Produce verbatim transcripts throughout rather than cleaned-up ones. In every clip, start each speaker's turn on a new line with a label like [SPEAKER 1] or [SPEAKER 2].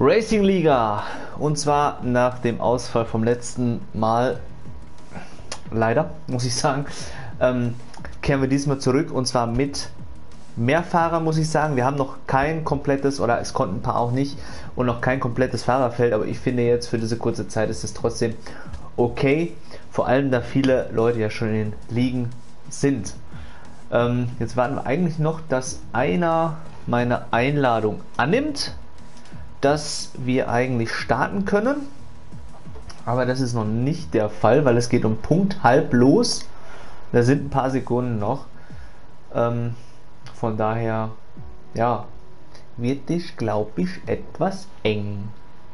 [SPEAKER 1] Racing Liga, und zwar nach dem Ausfall vom letzten Mal, leider muss ich sagen, ähm, kehren wir diesmal zurück, und zwar mit mehr Fahrern, muss ich sagen. Wir haben noch kein komplettes, oder es konnten ein paar auch nicht, und noch kein komplettes Fahrerfeld, aber ich finde jetzt für diese kurze Zeit ist es trotzdem okay, vor allem da viele Leute ja schon in den Ligen sind. Ähm, jetzt warten wir eigentlich noch, dass einer meine Einladung annimmt, dass wir eigentlich starten können, aber das ist noch nicht der Fall, weil es geht um Punkt halb los. Da sind ein paar Sekunden noch. Ähm, von daher, ja, wird es, glaube ich, etwas eng.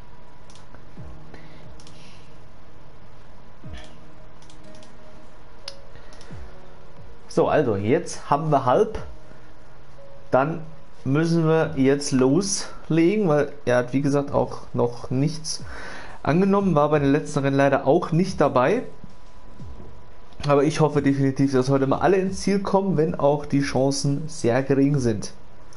[SPEAKER 1] So, also jetzt haben wir halb. Dann müssen wir jetzt loslegen, weil er hat, wie gesagt, auch noch nichts angenommen, war bei den letzten Rennen leider auch nicht dabei. Aber ich hoffe definitiv, dass heute mal alle ins Ziel kommen, wenn auch die Chancen sehr gering sind.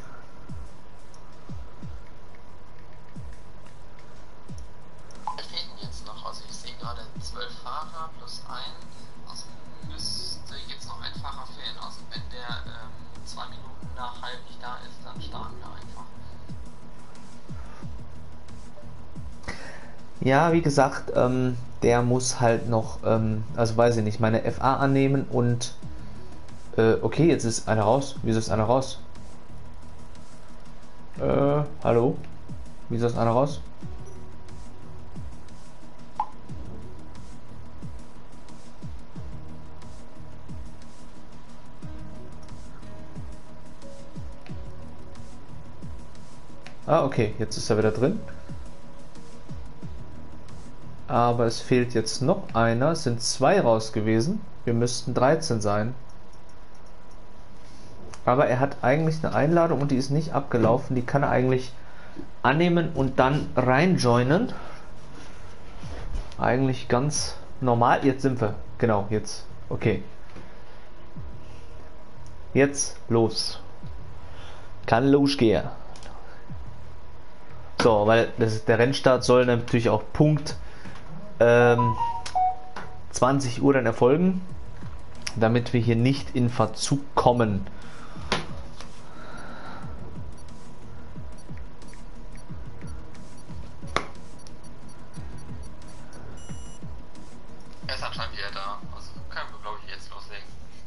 [SPEAKER 2] Wir fehlen jetzt noch, also ich sehe gerade zwölf Fahrer plus ein, also müsste jetzt noch ein Fahrer fehlen, also wenn der ähm, zwei Minuten nach halb nicht da ist, dann starten wir einfach.
[SPEAKER 1] Ja, wie gesagt, ähm, der muss halt noch, ähm, also weiß ich nicht, meine F A annehmen und äh, okay, jetzt ist einer raus. Wieso ist einer raus? Äh, hallo? Wieso ist einer raus? Ah, okay, jetzt ist er wieder drin. Aber es fehlt jetzt noch einer. Es sind zwei raus gewesen. Wir müssten dreizehn sein. Aber er hat eigentlich eine Einladung und die ist nicht abgelaufen. Die kann er eigentlich annehmen und dann reinjoinen. Eigentlich ganz normal. Jetzt sind wir. Genau, jetzt. Okay. Jetzt los. Kann losgehen. So, weil das, der Rennstart soll natürlich auch Punkt zwanzig Uhr dann erfolgen, damit wir hier nicht in Verzug kommen.
[SPEAKER 2] Er ist anscheinend wieder da, also können wir, glaube ich, jetzt loslegen.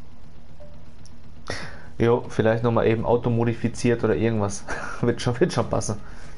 [SPEAKER 1] Jo, vielleicht nochmal eben automodifiziert oder irgendwas. wird, schon, wird schon passen.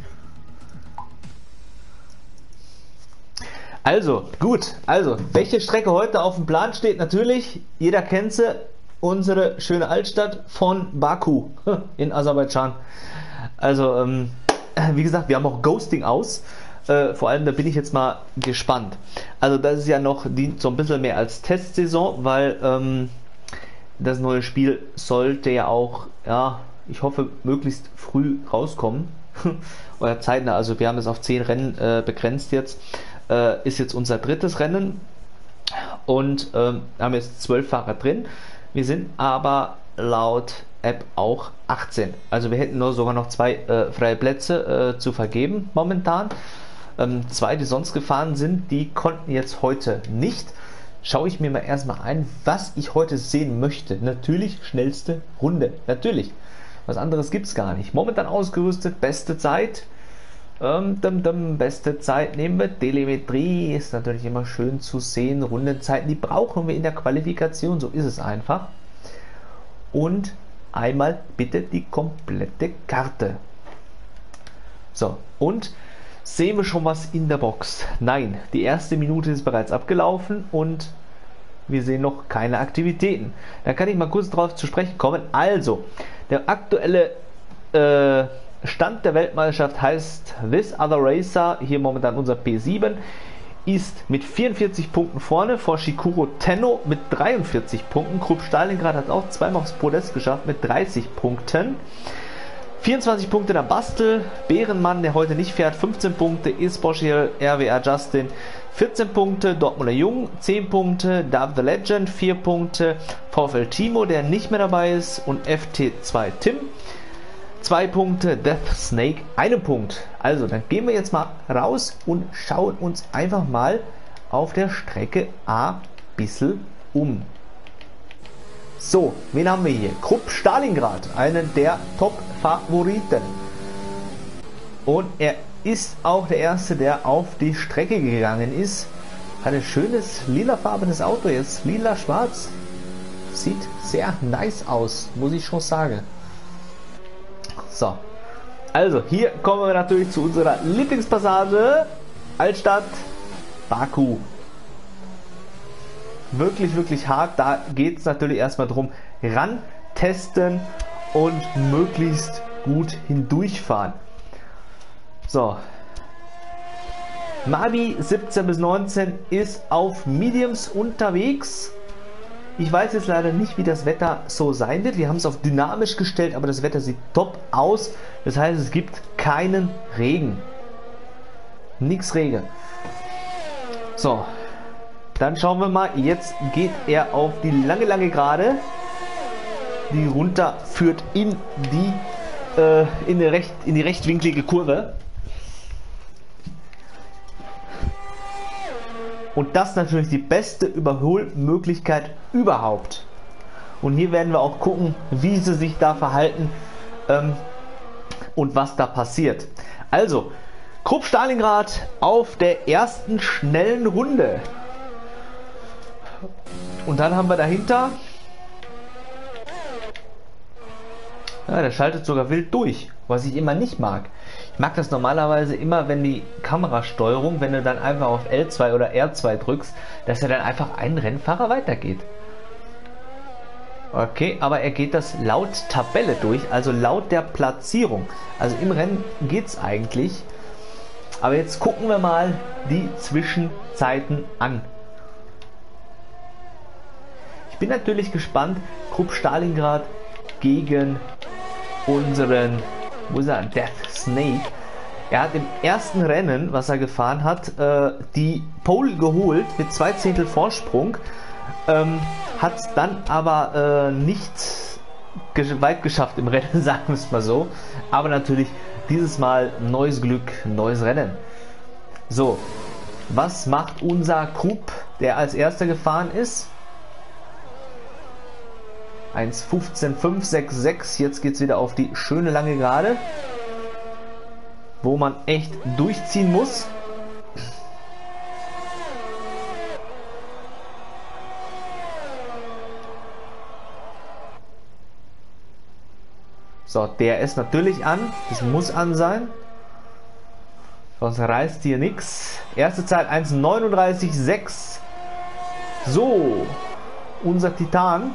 [SPEAKER 1] Also, gut, also, welche Strecke heute auf dem Plan steht, natürlich, jeder kennt sie, unsere schöne Altstadt von Baku in Aserbaidschan. Also, ähm, wie gesagt, wir haben auch Ghosting aus, äh, vor allem, da bin ich jetzt mal gespannt. Also, das ist ja noch dient so ein bisschen mehr als Testsaison, weil ähm, das neue Spiel sollte ja auch, ja, ich hoffe, möglichst früh rauskommen. Oder zeitnah, also wir haben es auf zehn Rennen äh, begrenzt jetzt. Äh, ist jetzt unser drittes Rennen und ähm, haben jetzt zwölf Fahrer drin. Wir sind aber laut App auch achtzehn. Also wir hätten nur sogar noch zwei äh, freie Plätze äh, zu vergeben momentan. Ähm, zwei, die sonst gefahren sind, die konnten jetzt heute nicht. Schaue ich mir mal erstmal ein, was ich heute sehen möchte. Natürlich schnellste Runde. Natürlich. Was anderes gibt es gar nicht. Momentan ausgerüstet, beste Zeit. Ähm, dum, dum, beste Zeit nehmen wir. Telemetrie ist natürlich immer schön zu sehen. Rundenzeiten, die brauchen wir in der Qualifikation, so ist es einfach. Und einmal bitte die komplette Karte. So, und sehen wir schon was in der Box? Nein, die erste Minute ist bereits abgelaufen und wir sehen noch keine Aktivitäten. Da kann ich mal kurz drauf zu sprechen kommen. Also, der aktuelle äh, Stand der Weltmeisterschaft heißt This Other Racer, hier momentan unser P sieben, ist mit vierundvierzig Punkten vorne vor Shikuro Tenno mit dreiundvierzig Punkten. Krupp Stalingrad hat auch zweimal aufs Podest geschafft mit dreißig Punkten. vierundzwanzig Punkte der Bastel, Bärenmann, der heute nicht fährt, fünfzehn Punkte, Isboschel, R W R Justin, vierzehn Punkte, Dortmunder Jung, zehn Punkte, Dav the Legend, vier Punkte, VfL Timo, der nicht mehr dabei ist, und F T zwei Tim. zwei Punkte, Death Snake einen Punkt. Also, dann gehen wir jetzt mal raus und schauen uns einfach mal auf der Strecke ein bisschen um. So, wen haben wir hier? Krupp Stalingrad, einen der Top-Favoriten. Und er ist auch der Erste, der auf die Strecke gegangen ist. Hat ein schönes lilafarbenes Auto jetzt, lila-schwarz. Sieht sehr nice aus, muss ich schon sagen. So, also hier kommen wir natürlich zu unserer Lieblingspassage. Altstadt Baku. Wirklich, wirklich hart. Da geht es natürlich erstmal darum, ran, testen und möglichst gut hindurchfahren. So. Mavi siebzehn bis neunzehn ist auf Mediums unterwegs. Ich weiß jetzt leider nicht, wie das Wetter so sein wird. Wir haben es auf dynamisch gestellt, aber das Wetter sieht top aus. Das heißt, es gibt keinen Regen. Nix Regen. So. Dann schauen wir mal. Jetzt geht er auf die lange, lange Gerade. Die runter führt in die, äh, in die, recht, in die rechtwinklige Kurve. Und das ist natürlich die beste Überholmöglichkeit überhaupt. Und hier werden wir auch gucken, wie sie sich da verhalten ähm, und was da passiert. Also, Krupp Stalingrad auf der ersten schnellen Runde. Und dann haben wir dahinter... Ja, der schaltet sogar wild durch, was ich immer nicht mag. Ich mag das normalerweise immer, wenn die Kamerasteuerung, wenn du dann einfach auf L zwei oder R zwei drückst, dass er dann einfach ein Rennfahrer weitergeht. Okay, aber er geht das laut Tabelle durch, also laut der Platzierung. Also im Rennen geht es eigentlich. Aber jetzt gucken wir mal die Zwischenzeiten an. Ich bin natürlich gespannt, Krupp Stalingrad gegen unseren, wo ist er, Death Snake. Er hat im ersten Rennen, was er gefahren hat, äh, die Pole geholt mit zwei Zehntel Vorsprung, ähm, hat es dann aber äh, nicht ge weit geschafft im Rennen, sagen wir es mal so. Aber natürlich dieses Mal neues Glück, neues Rennen. So, was macht unser Krupp, der als erster gefahren ist? eins fünfzehn fünf sechs sechs, jetzt geht es wieder auf die schöne lange Gerade, wo man echt durchziehen muss. So, der ist natürlich an, das muss an sein, sonst reißt hier nichts. Erste Zeit eins neununddreißig sechs. So, unser Titan.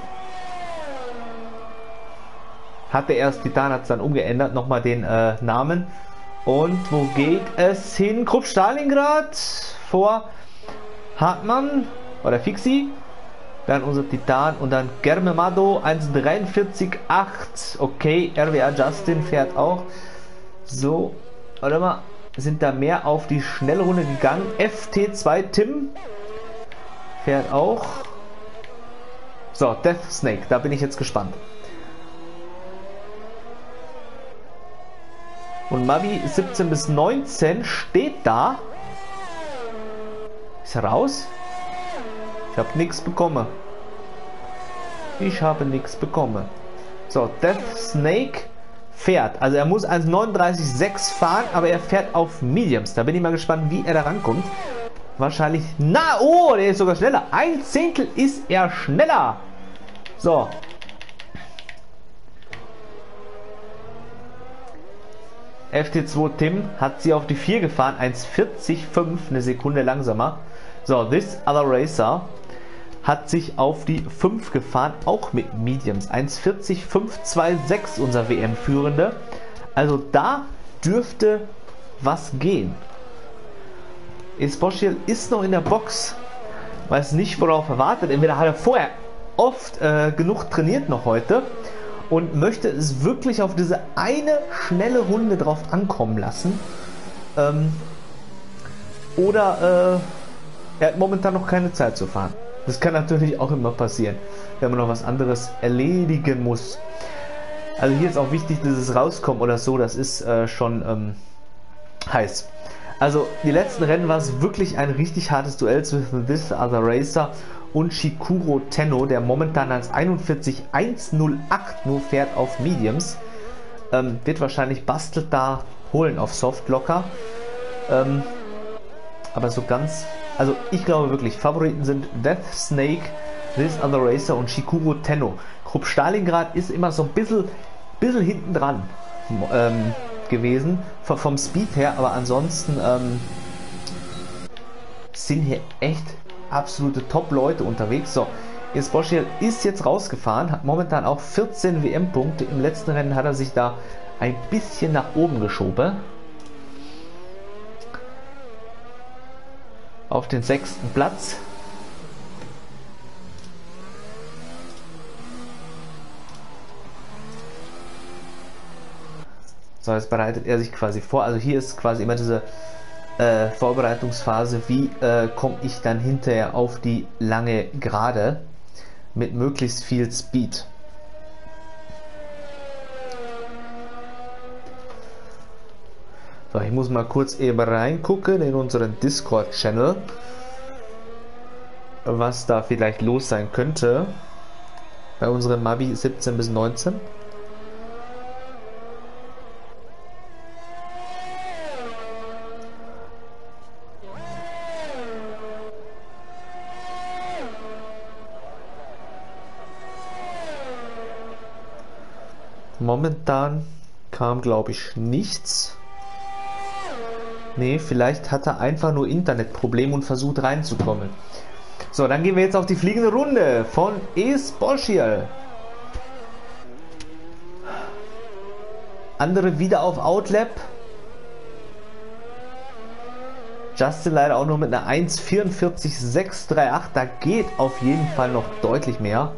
[SPEAKER 1] Hatte erst Titan, hat es dann umgeändert, nochmal den äh, Namen. Und wo geht es hin? Krupp Stalingrad vor Hartmann oder Fixi. Dann unser Titan und dann Germemado eins dreiundvierzig acht. Okay, R W A Justin fährt auch. So, warte mal, sind da mehr auf die Schnellrunde gegangen. F T zwei Tim fährt auch. So, Death Snake, da bin ich jetzt gespannt. Und Mavi siebzehn bis neunzehn steht da. Ist er raus? Ich habe nichts bekommen. Ich habe nichts bekommen. So, Death Snake fährt. Also er muss eins neununddreißig sechs fahren, aber er fährt auf Mediums. Da bin ich mal gespannt, wie er da rankommt. Wahrscheinlich... Na, oh, der ist sogar schneller. Ein Zehntel ist er schneller. So. F T zwei Tim hat sie auf die vier gefahren, eins vierzig fünf, eine Sekunde langsamer. So, This Other Racer hat sich auf die fünf gefahren, auch mit Mediums, eins vierzig fünf zwei sechs, unser W M-Führende. Also da dürfte was gehen. Esposchiel ist noch in der Box, weiß nicht, worauf er wartet. Entweder hat er vorher oft äh, genug trainiert noch heute und möchte es wirklich auf diese eine schnelle Runde drauf ankommen lassen. Ähm, oder äh, er hat momentan noch keine Zeit zu fahren. Das kann natürlich auch immer passieren, wenn man noch was anderes erledigen muss. Also hier ist auch wichtig, dass es rauskommt oder so, das ist äh, schon ähm, heiß. Also die letzten Rennen war es wirklich ein richtig hartes Duell zwischen This Other Racer und Shikuro Tenno, der momentan als einundvierzig eins null acht nur fährt auf Mediums. Ähm, wird wahrscheinlich Bastelt da holen auf Soft locker. Ähm, aber so ganz, also ich glaube wirklich, Favoriten sind Death Snake, This Other Racer und Shikuro Tenno. Krupp Stalingrad ist immer so ein bisschen, bisschen hinten dran ähm, gewesen, vom, vom Speed her, aber ansonsten ähm, sind hier echt absolute Top-Leute unterwegs. So, Esposchiel ist jetzt rausgefahren, hat momentan auch vierzehn W M-Punkte. Im letzten Rennen hat er sich da ein bisschen nach oben geschoben. Auf den sechsten Platz. So, jetzt bereitet er sich quasi vor. Also hier ist quasi immer diese äh, Vorbereitungsphase. Wie äh, komme ich dann hinterher auf die lange Gerade mit möglichst viel Speed? So, ich muss mal kurz eben reingucken in unseren Discord-Channel, was da vielleicht los sein könnte bei unseren Mabi siebzehn bis neunzehn. Momentan kam, glaube ich, nichts. Nee, vielleicht hat er einfach nur Internetprobleme und versucht reinzukommen. So, dann gehen wir jetzt auf die fliegende Runde von Esposchiel. Andere wieder auf Outlap. Justin leider auch nur mit einer eins vierundvierzig sechs drei acht. Da geht auf jeden Fall noch deutlich mehr.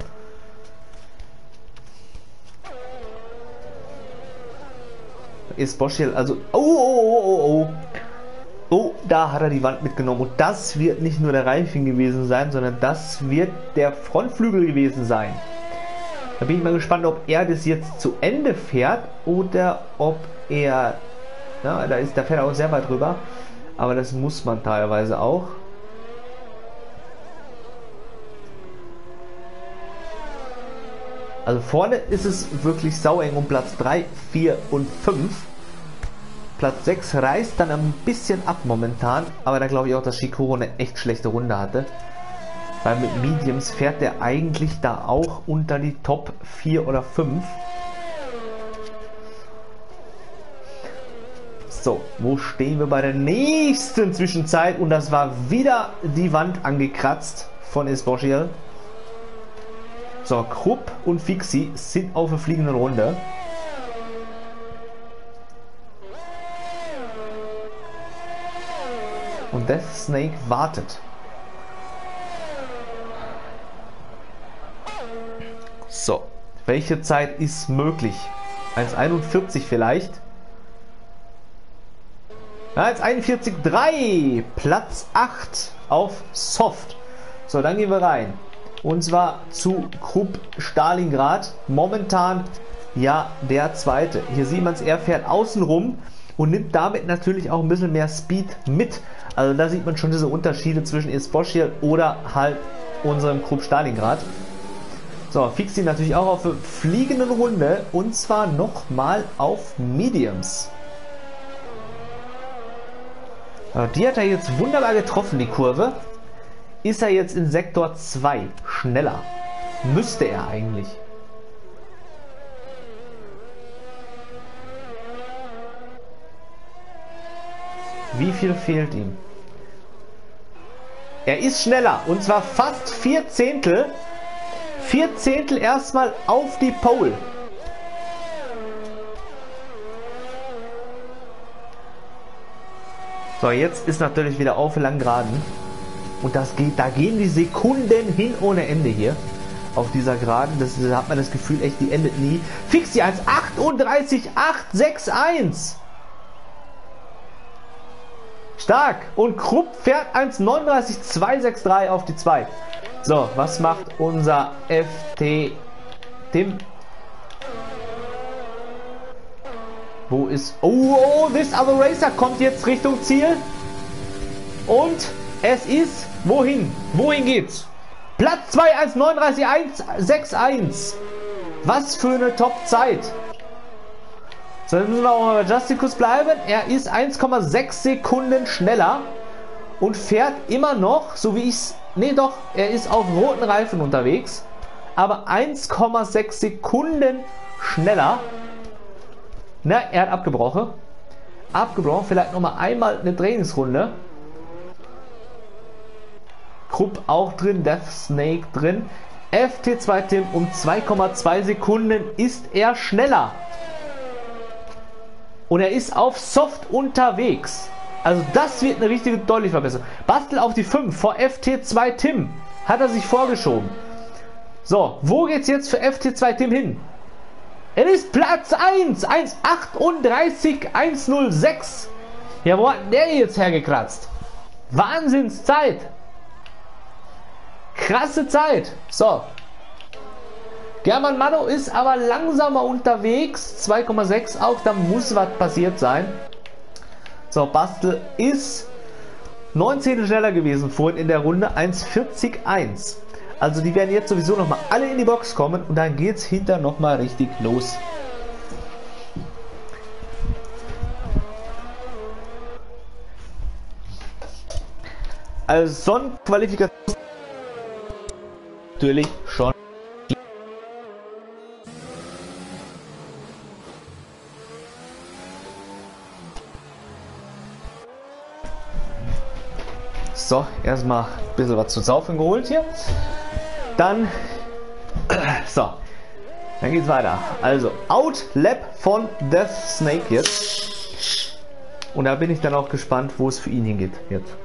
[SPEAKER 1] Esposchiel, also oh, oh, oh, oh, oh. Oh, da hat er die Wand mitgenommen. Und das wird nicht nur der Reifen gewesen sein, sondern das wird der Frontflügel gewesen sein. Da bin ich mal gespannt, ob er das jetzt zu Ende fährt oder ob er... Ja, da ist der fährt auch sehr weit drüber. Aber das muss man teilweise auch. Also vorne ist es wirklich saueng um Platz drei, vier und fünf. Platz sechs reißt dann ein bisschen ab momentan, aber da glaube ich auch, dass Shikuro eine echt schlechte Runde hatte. Weil mit Mediums fährt der eigentlich da auch unter die Top vier oder fünf. So, wo stehen wir bei der nächsten Zwischenzeit? Und das war wieder die Wand angekratzt von Esposchiel. So, Krupp und Fixi sind auf der fliegenden Runde. Und Death Snake wartet. So, welche Zeit ist möglich? eins einundvierzig vielleicht? Ja, eins einundvierzig drei, Platz acht auf Soft. So, dann gehen wir rein. Und zwar zu Krupp Stalingrad. Momentan ja der zweite. Hier sieht man es, er fährt außen rum und nimmt damit natürlich auch ein bisschen mehr Speed mit. Also da sieht man schon diese Unterschiede zwischen Esposchiel oder halt unserem Krupp Stalingrad. So, Fixi natürlich auch auf der fliegenden Runde und zwar nochmal auf Mediums. Die hat er jetzt wunderbar getroffen, die Kurve. Ist er jetzt in Sektor zwei schneller? Müsste er eigentlich. Wie viel fehlt ihm? Er ist schneller und zwar fast vier Zehntel. Vier Zehntel erstmal auf die Pole. So, jetzt ist natürlich wieder auf Langgeraden. Und das geht, da gehen die Sekunden hin ohne Ende hier. Auf dieser Geraden. Das, da hat man das Gefühl, echt, die endet nie. Fixi eins achtunddreißig acht sechs eins. Stark. Und Krupp fährt eins neununddreißig zwei sechs drei auf die zwei. So, was macht unser F T Tim? Wo ist... Oh, oh, This Other Racer kommt jetzt Richtung Ziel. Und es ist... Wohin? Wohin geht's? Platz zwei, eins neununddreißig eins sechs eins. Was für eine Top-Zeit. So, dann müssen wir auch mal bei Justicus bleiben. Er ist eins Komma sechs Sekunden schneller und fährt immer noch, so wie ich es... Nee, doch, er ist auf roten Reifen unterwegs. Aber eins Komma sechs Sekunden schneller. Na, er hat abgebrochen. Abgebrochen, vielleicht nochmal einmal eine Trainingsrunde. Krupp auch drin, Death Snake drin. F T zwei Tim um zwei Komma zwei Sekunden ist er schneller. Und er ist auf Soft unterwegs. Also das wird eine richtige deutliche Verbesserung. Bastel auf die fünf vor F T zwei Tim. Hat er sich vorgeschoben. So, wo geht's jetzt für F T zwei Tim hin? Er ist Platz eins. eins achtunddreißig hundertsechs. Ja, wo hat der jetzt hergekratzt? Wahnsinnszeit. Krasse Zeit. So. German Mano ist aber langsamer unterwegs. zwei Komma sechs auch. Da muss was passiert sein. So, Bastel ist neunzehn schneller gewesen vorhin in der Runde. eins vierzig eins. Also die werden jetzt sowieso nochmal alle in die Box kommen. Und dann geht es hinter nochmal richtig los. Also Sonnenqualifikation natürlich schon. So, erstmal ein bisschen was zu saufen geholt hier. Dann, so, dann geht's weiter. Also, Outlap von Death Snake jetzt. Und da bin ich dann auch gespannt, wo es für ihn hingeht jetzt.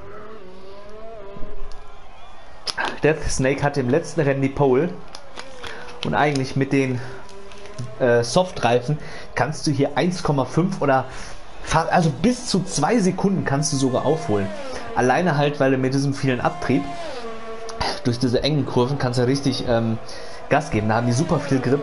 [SPEAKER 1] Death Snake hatte im letzten Rennen die Pole. Und eigentlich mit den äh, Softreifen kannst du hier eins Komma fünf oder also bis zu zwei Sekunden kannst du sogar aufholen. Alleine halt, weil du mit diesem vielen Abtrieb durch diese engen Kurven kannst du richtig ähm, Gas geben. Da haben die super viel Grip.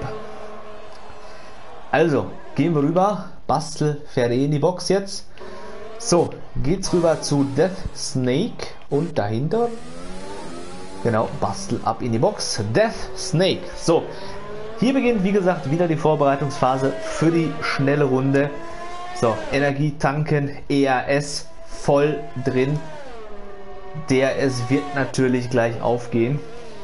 [SPEAKER 1] Also, gehen wir rüber. Bastel fährt eh in die Box jetzt. So, geht's rüber zu Death Snake und dahinter, genau, Bastel ab in die Box. Death Snake. So, hier beginnt, wie gesagt, wieder die Vorbereitungsphase für die schnelle Runde. So, Energie tanken, E R S voll drin. Der es wird natürlich gleich aufgehen.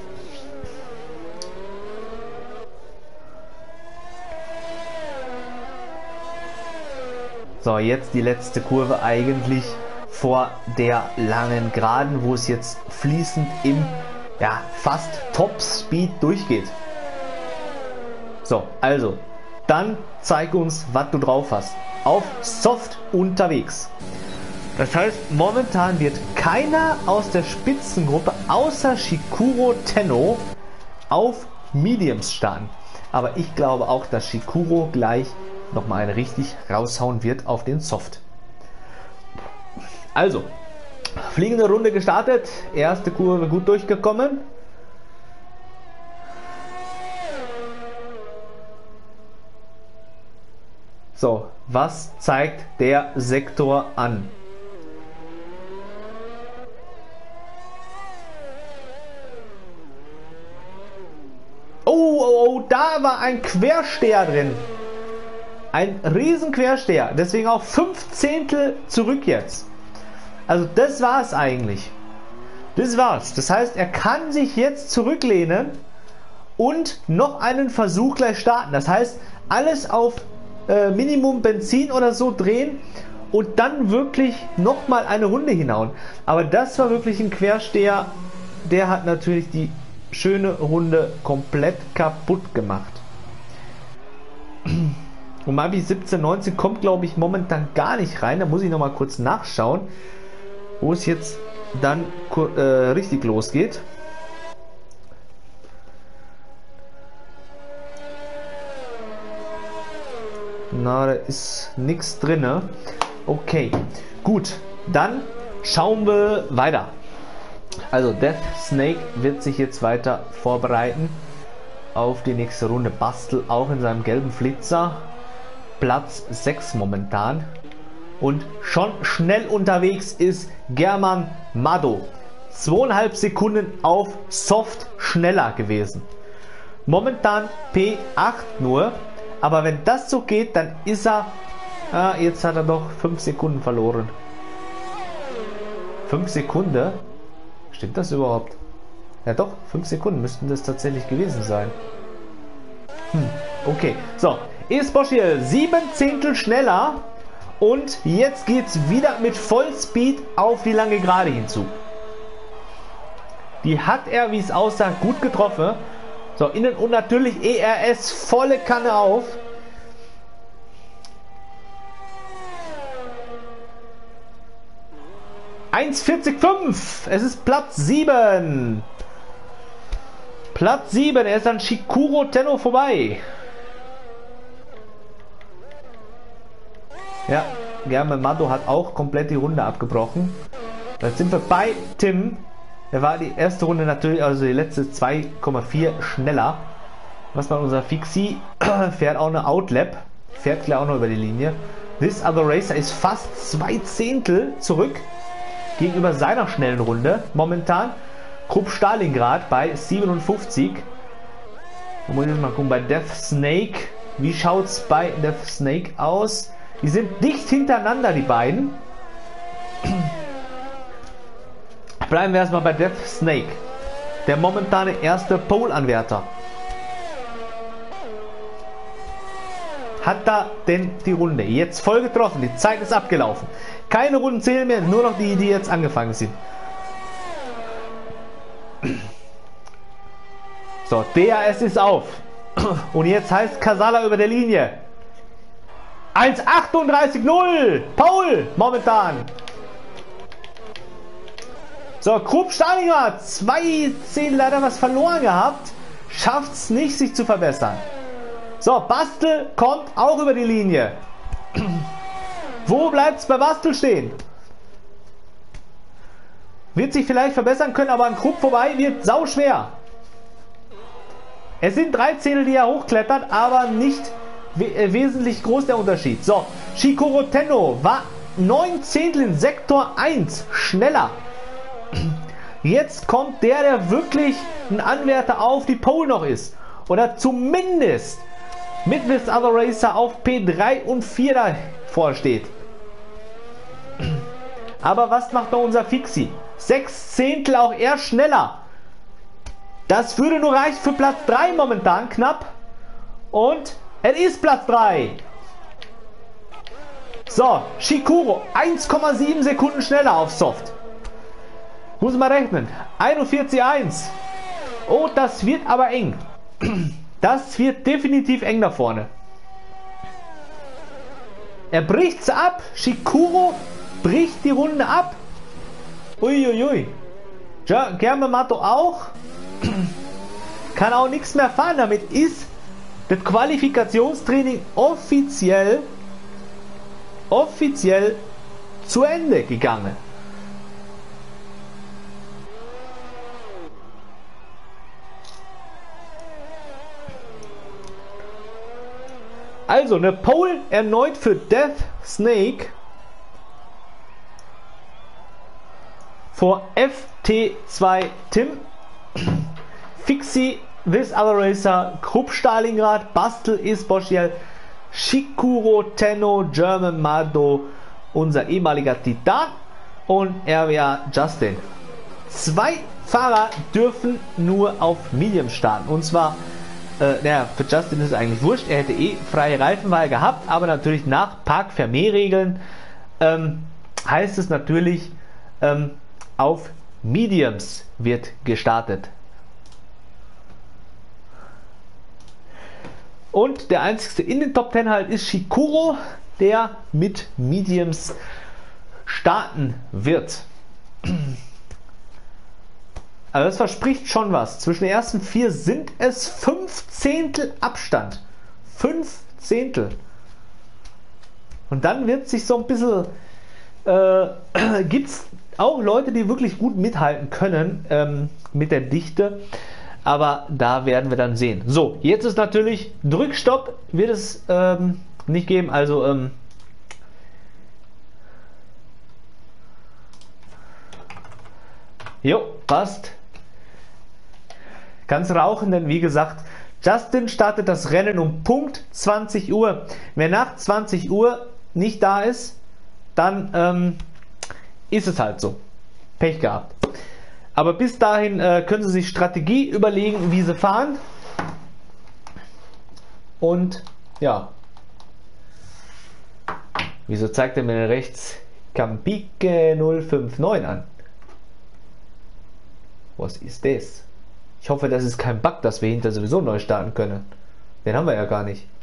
[SPEAKER 1] So, jetzt die letzte Kurve eigentlich vor der langen Geraden, wo es jetzt fließend im ja, fast Top Speed durchgeht. So, also, dann zeig uns, was du drauf hast. Auf Soft unterwegs. Das heißt, momentan wird keiner aus der Spitzengruppe außer Shikuro Tenno auf Mediums starten. Aber ich glaube auch, dass Shikuro gleich nochmal eine richtig raushauen wird auf den Soft. Also, fliegende Runde gestartet. Erste Kurve gut durchgekommen. So, was zeigt der Sektor an? Oh, oh, oh, da war ein Quersteher drin. Ein riesen Quersteher. Deswegen auch fünf Zehntel zurück jetzt. Also das war es eigentlich. Das war's. Das heißt, er kann sich jetzt zurücklehnen und noch einen Versuch gleich starten. Das heißt, alles auf äh, Minimum Benzin oder so drehen und dann wirklich nochmal eine Runde hinhauen. Aber das war wirklich ein Quersteher. Der hat natürlich die schöne Runde komplett kaputt gemacht. Und Mavi siebzehn neunzehn kommt, glaube ich, momentan gar nicht rein. Da muss ich noch mal kurz nachschauen, wo es jetzt dann äh, richtig losgeht. Na, da ist nichts drin. Okay, gut. Dann schauen wir weiter. Also Death Snake wird sich jetzt weiter vorbereiten auf die nächste Runde. Bastel auch in seinem gelben Flitzer. Platz sechs momentan. Und schon schnell unterwegs ist German Mado. Zweieinhalb Sekunden auf Soft schneller gewesen. Momentan P acht nur. Aber wenn das so geht, dann ist er... Ah, jetzt hat er doch fünf Sekunden verloren. fünf Sekunden? Stimmt das überhaupt? Ja doch, fünf Sekunden müssten das tatsächlich gewesen sein. Hm, okay. So, Esposchiel sieben Zehntel schneller. Und jetzt geht es wieder mit Vollspeed auf die lange Gerade hinzu. Die hat er, wie es aussah, gut getroffen. So, innen und natürlich E R S volle Kanne auf. eins vierzig fünf. Es ist Platz sieben. Platz sieben. Er ist an Shikuro Tenno vorbei. Ja, German Mado hat auch komplett die Runde abgebrochen. Jetzt sind wir bei Tim. Er war die erste Runde natürlich, also die letzte zwei Komma vier schneller. Was man unser Fixie fährt auch eine Outlap. Fährt gleich auch noch über die Linie. This Other Racer ist fast zwei Zehntel zurück gegenüber seiner schnellen Runde. Momentan Krupp Stalingrad bei siebenundfünfzig. Da muss ich mal gucken bei Death Snake. Wie schaut es bei Death Snake aus? Die sind dicht hintereinander, die beiden. Bleiben wir erstmal bei Death Snake. Der momentane erste Pole-Anwärter. Hat da denn die Runde jetzt voll getroffen? Die Zeit ist abgelaufen. Keine Runden zählen mehr, nur noch die, die jetzt angefangen sind. So, D R S ist auf. Und jetzt heißt Casala über der Linie. eins achtunddreißig null. Paul momentan. So, Krupp Stalingrad. Zwei Zehntel leider was verloren gehabt. Schafft es nicht, sich zu verbessern. So, Bastel kommt auch über die Linie. Wo bleibt es bei Bastel stehen? Wird sich vielleicht verbessern können, aber an Krupp vorbei wird sau schwer. Es sind drei Zehntel, die er hochklettert, aber nicht we äh, wesentlich groß der Unterschied. So, Shikuro Tenno war neun Zehntel in Sektor eins schneller. Jetzt kommt der, der wirklich ein Anwärter auf die Pole noch ist. Oder zumindest mit This Other Racer auf P drei und vier davor steht. Aber was macht noch unser Fixie? sechs Zehntel, auch er schneller. Das würde nur reichen für Platz drei momentan, knapp. Und es ist Platz drei. So, Shikuro, eins Komma sieben Sekunden schneller auf Soft. Muss man rechnen. einundvierzig eins. Oh, das wird aber eng. Das wird definitiv eng da vorne. Er bricht es ab. Shikuro bricht die Runde ab. Uiuiui. Ja, German Mado auch. Kann auch nichts mehr fahren. Damit ist das Qualifikationstraining offiziell offiziell zu Ende gegangen. Also eine Pole erneut für Death Snake vor F T zwei Tim, Fixie, This Other Racer, Krupp Stalingrad, Bastel Esposchiel, Shikuro Tenno, German Mado, unser ehemaliger Titan und R W A Justin. Zwei Fahrer dürfen nur auf Medium starten und zwar Äh, naja, für Justin ist es eigentlich wurscht, er hätte eh freie Reifenwahl gehabt, aber natürlich nach Park-Fermé-Regeln ähm, heißt es natürlich, ähm, auf Mediums wird gestartet. Und der einzigste in den Top zehn halt ist Shikuro, der mit Mediums starten wird. Also das verspricht schon was. Zwischen den ersten vier sind es fünf Zehntel Abstand. Fünf Zehntel. Und dann wird sich so ein bisschen... Äh, gibt es auch Leute, die wirklich gut mithalten können ähm, mit der Dichte. Aber da werden wir dann sehen. So, jetzt ist natürlich Drückstopp. Wird es ähm, nicht geben, also ähm, jo, passt. Kannst rauchen, denn wie gesagt, Justin startet das Rennen um Punkt zwanzig Uhr. Wer nach zwanzig Uhr nicht da ist, dann ähm, ist es halt so. Pech gehabt. Aber bis dahin äh, können Sie sich Strategie überlegen, wie Sie fahren. Und ja. Wieso zeigt er mir rechts Campike null fünf neun an? Was ist das? Ich hoffe, das ist kein Bug, dass wir hinter sowieso neu starten können. Den haben wir ja gar nicht.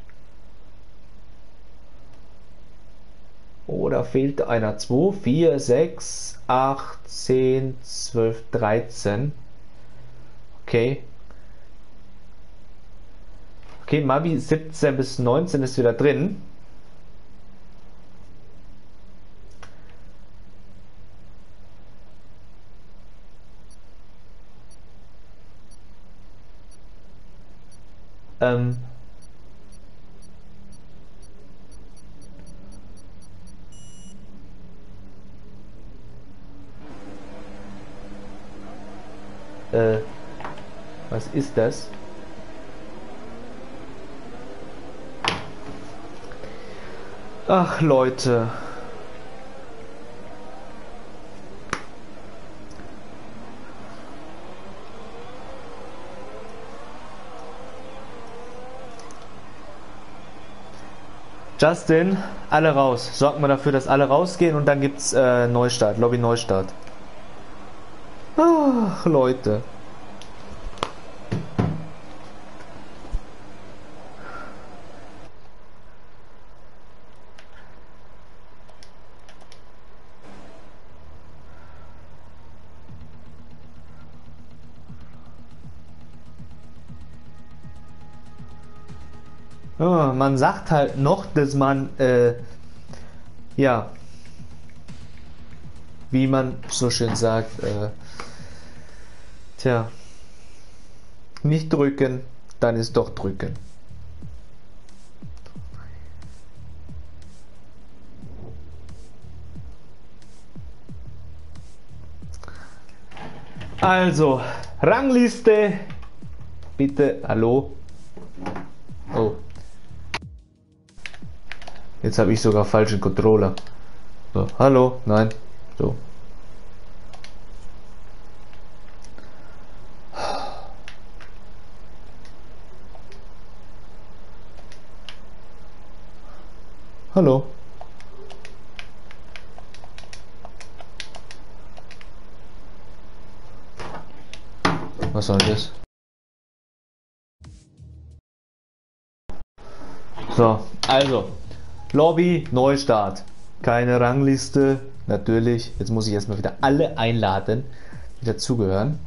[SPEAKER 1] Oh, da fehlt einer. zwei, vier, sechs, acht, zehn, zwölf, dreizehn. Okay. Okay, Mavi siebzehn bis neunzehn ist wieder drin. Ähm. Äh. Was ist das? Ach, Leute. Justin, alle raus. Sorgt mal dafür, dass alle rausgehen und dann gibt's äh, Neustart, Lobby Neustart. Ach, Leute. Ja, man sagt halt noch, dass man, äh, ja, wie man so schön sagt, äh, tja, nicht drücken, dann ist doch drücken. Also, Rangliste, bitte, hallo. Oh. Jetzt habe ich sogar falschen Controller. So, hallo, nein, so. Hallo. Was soll das? So, also, Lobby, Neustart. Keine Rangliste, natürlich. Jetzt muss ich erstmal wieder alle einladen, die dazugehören.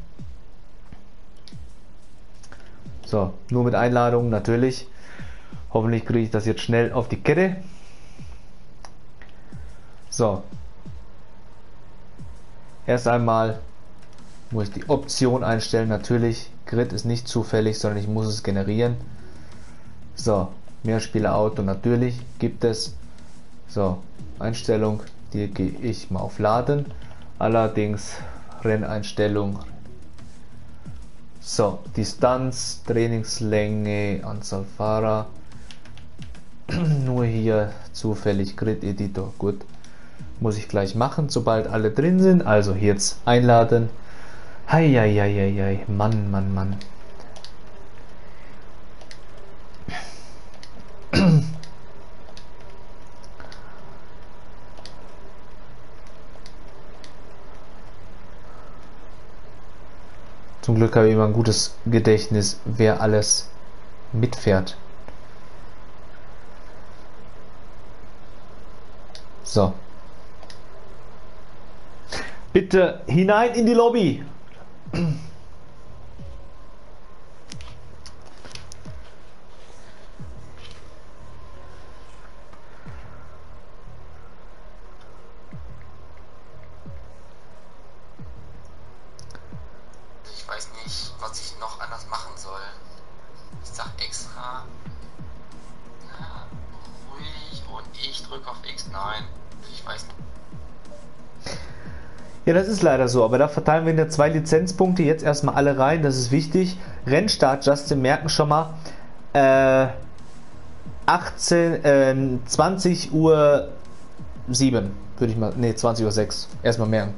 [SPEAKER 1] So, nur mit Einladungen, natürlich. Hoffentlich kriege ich das jetzt schnell auf die Kette. So. Erst einmal muss ich die Option einstellen, natürlich. Grid ist nicht zufällig, sondern ich muss es generieren. So, Mehrspieler-Auto, natürlich gibt es. So, Einstellung, die gehe ich mal auf Laden. Allerdings Renneinstellung. So, Distanz, Trainingslänge, Anzahl Fahrer. Nur hier zufällig Grid Editor. Gut, muss ich gleich machen, sobald alle drin sind. Also jetzt einladen. Heieieiei, Mann, Mann, Mann. Zum Glück habe ich immer ein gutes Gedächtnis, wer alles mitfährt. So. Bitte hinein in die Lobby.
[SPEAKER 2] Ich weiß nicht, was ich noch anders machen soll. Ich sag extra, na, ruhig drücke auf X, nein. Ich weiß nicht.
[SPEAKER 1] Ja, das ist leider so, aber da verteilen wir in der zwei Lizenzpunkte jetzt erstmal alle rein, das ist wichtig. Rennstart, Justin, merken schon mal. Äh, achtzehn, äh, zwanzig Uhr sieben, würde ich mal, ne, zwanzig Uhr sechs, erstmal merken.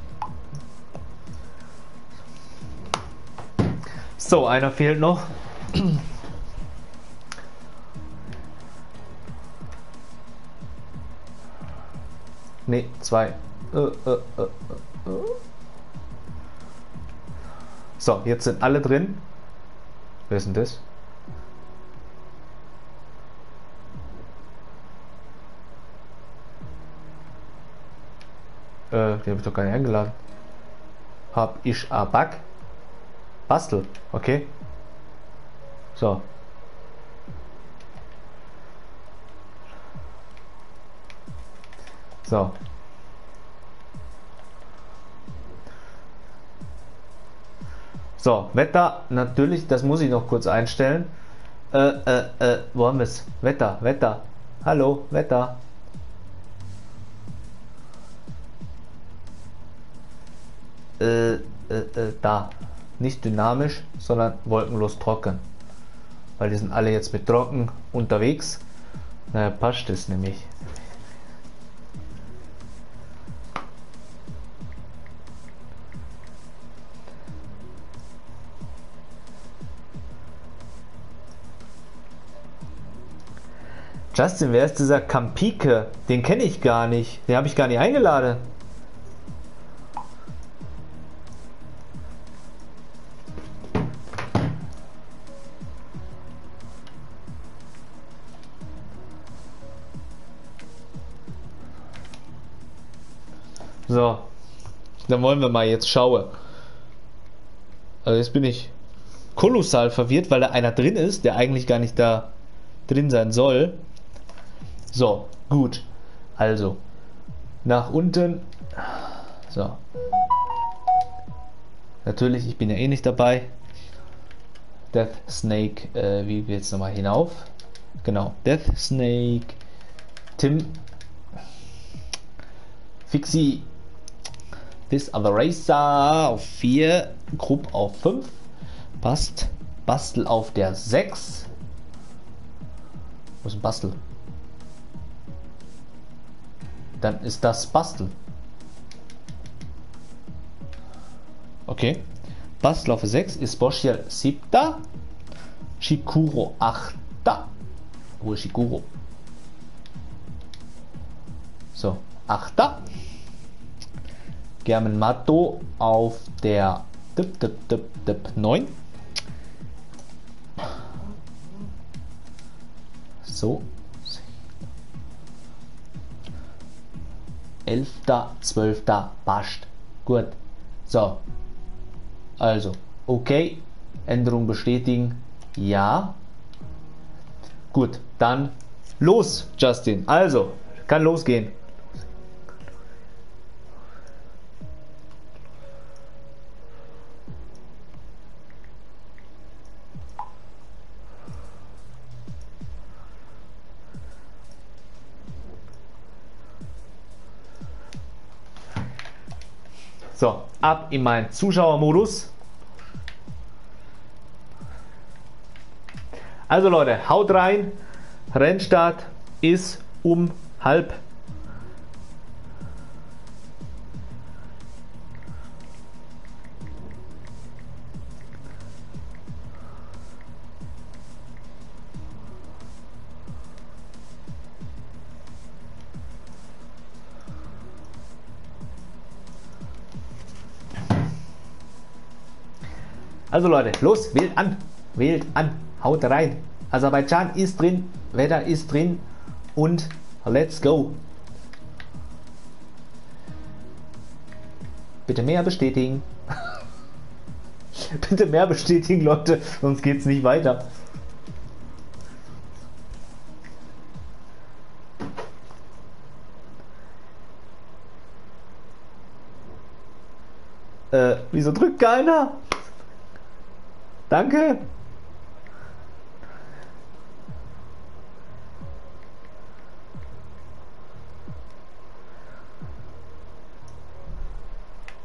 [SPEAKER 1] So, einer fehlt noch. Ne, zwei. Äh, äh, äh, äh. So, jetzt sind alle drin. Wer ist denn das? Äh, die habe ich doch gar nicht eingeladen. Hab ich a Bug? Bastel, okay. So. So. So, Wetter, natürlich, das muss ich noch kurz einstellen. Äh, äh, äh, wo haben wir es? Wetter, Wetter. Hallo, Wetter. Äh, äh, äh, da. Nicht dynamisch, sondern wolkenlos trocken. Weil die sind alle jetzt mit trocken unterwegs. Naja, passt es nämlich. Justin, wer ist dieser Campike? Den kenne ich gar nicht. Den habe ich gar nicht eingeladen. So, dann wollen wir mal jetzt schauen. Also jetzt bin ich kolossal verwirrt, weil da einer drin ist, der eigentlich gar nicht da drin sein soll. So, gut. Also, nach unten. So. Natürlich, ich bin ja eh nicht dabei. Death Snake, äh, wie wir jetzt nochmal hinauf? Genau, Death Snake, Tim, Fixie, This Other Racer auf vier, Grupp auf fünf, passt, Bastel auf der sechs. Wo ist ein Bastel? Dann ist das Bastel. Okay. Bastel auf sechs ist Boschiel siebter. Shikuro achter. Wo ist Shikuro? So, achter. German Matto auf der dip, dip, dip, dip, neun. So. elfter, zwölfter passt. Gut. So. Also, okay. Änderung bestätigen. Ja. Gut, dann los, Justin. Also, kann losgehen. So, ab in meinen Zuschauermodus. Also Leute, haut rein. Rennstart ist um halb. Also Leute, los, wählt an, wählt an, haut rein. Aserbaidschan ist drin, Wetter ist drin und let's go. Bitte mehr bestätigen. Bitte mehr bestätigen, Leute, sonst geht's nicht weiter. Äh, wieso drückt keiner? Danke.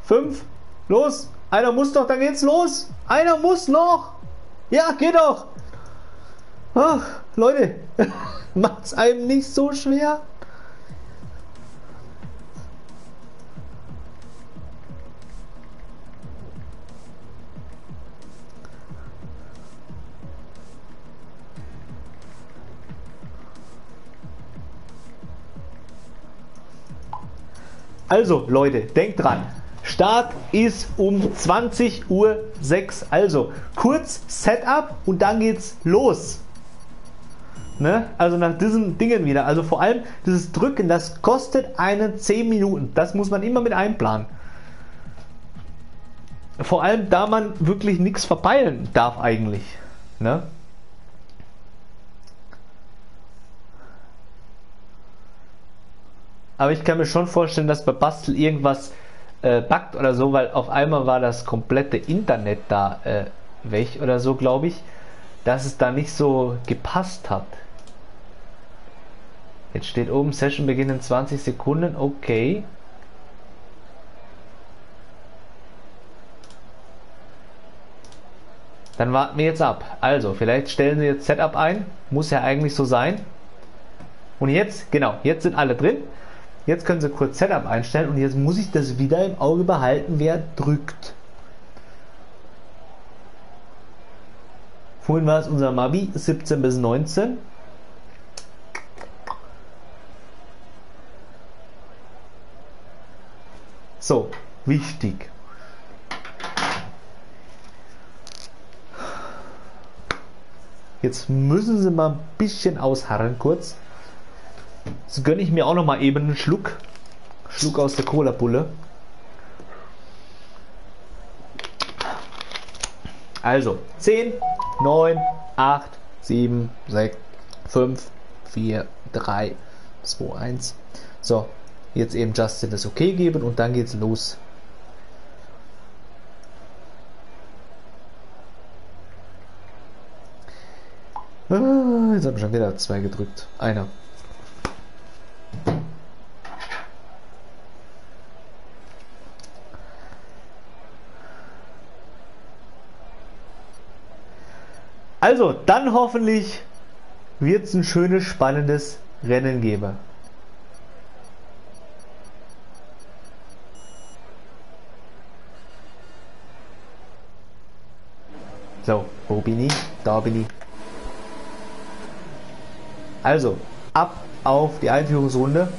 [SPEAKER 1] fünf, los. Einer muss doch, dann geht's los. Einer muss noch. Ja, geht doch. Ach, Leute, macht's einem nicht so schwer. Also, Leute, denkt dran. Start ist um zwanzig Uhr sechs. Also, kurz Setup und dann geht's los. Ne? Also nach diesen Dingen wieder. Also vor allem dieses Drücken, das kostet einen zehn Minuten. Das muss man immer mit einplanen. Vor allem, da man wirklich nichts verpeilen darf eigentlich. Ne? Aber ich kann mir schon vorstellen, dass bei Bastel irgendwas äh, buggt oder so, weil auf einmal war das komplette Internet da äh, weg oder so, glaube ich, dass es da nicht so gepasst hat. Jetzt steht oben, Session beginnt in zwanzig Sekunden, okay. Dann warten wir jetzt ab. Also, vielleicht stellen Sie jetzt Setup ein, muss ja eigentlich so sein. Und jetzt, genau, jetzt sind alle drin. Jetzt können Sie kurz Setup einstellen und jetzt muss ich das wieder im Auge behalten, wer drückt. Vorhin war es unser Mabi, siebzehn bis neunzehn. So, wichtig. Jetzt müssen Sie mal ein bisschen ausharren kurz. Jetzt gönne ich mir auch noch mal eben einen Schluck. Schluck aus der Cola-Pulle. Also, zehn, neun, acht, sieben, sechs, fünf, vier, drei, zwei, eins. So, jetzt eben Justin das Okay geben und dann geht's los. Ah, jetzt haben schon wieder zwei gedrückt. Einer. Also, dann hoffentlich wird es ein schönes, spannendes Rennen geben. So, wo bin ich? Da bin ich. Also, ab auf die Einführungsrunde.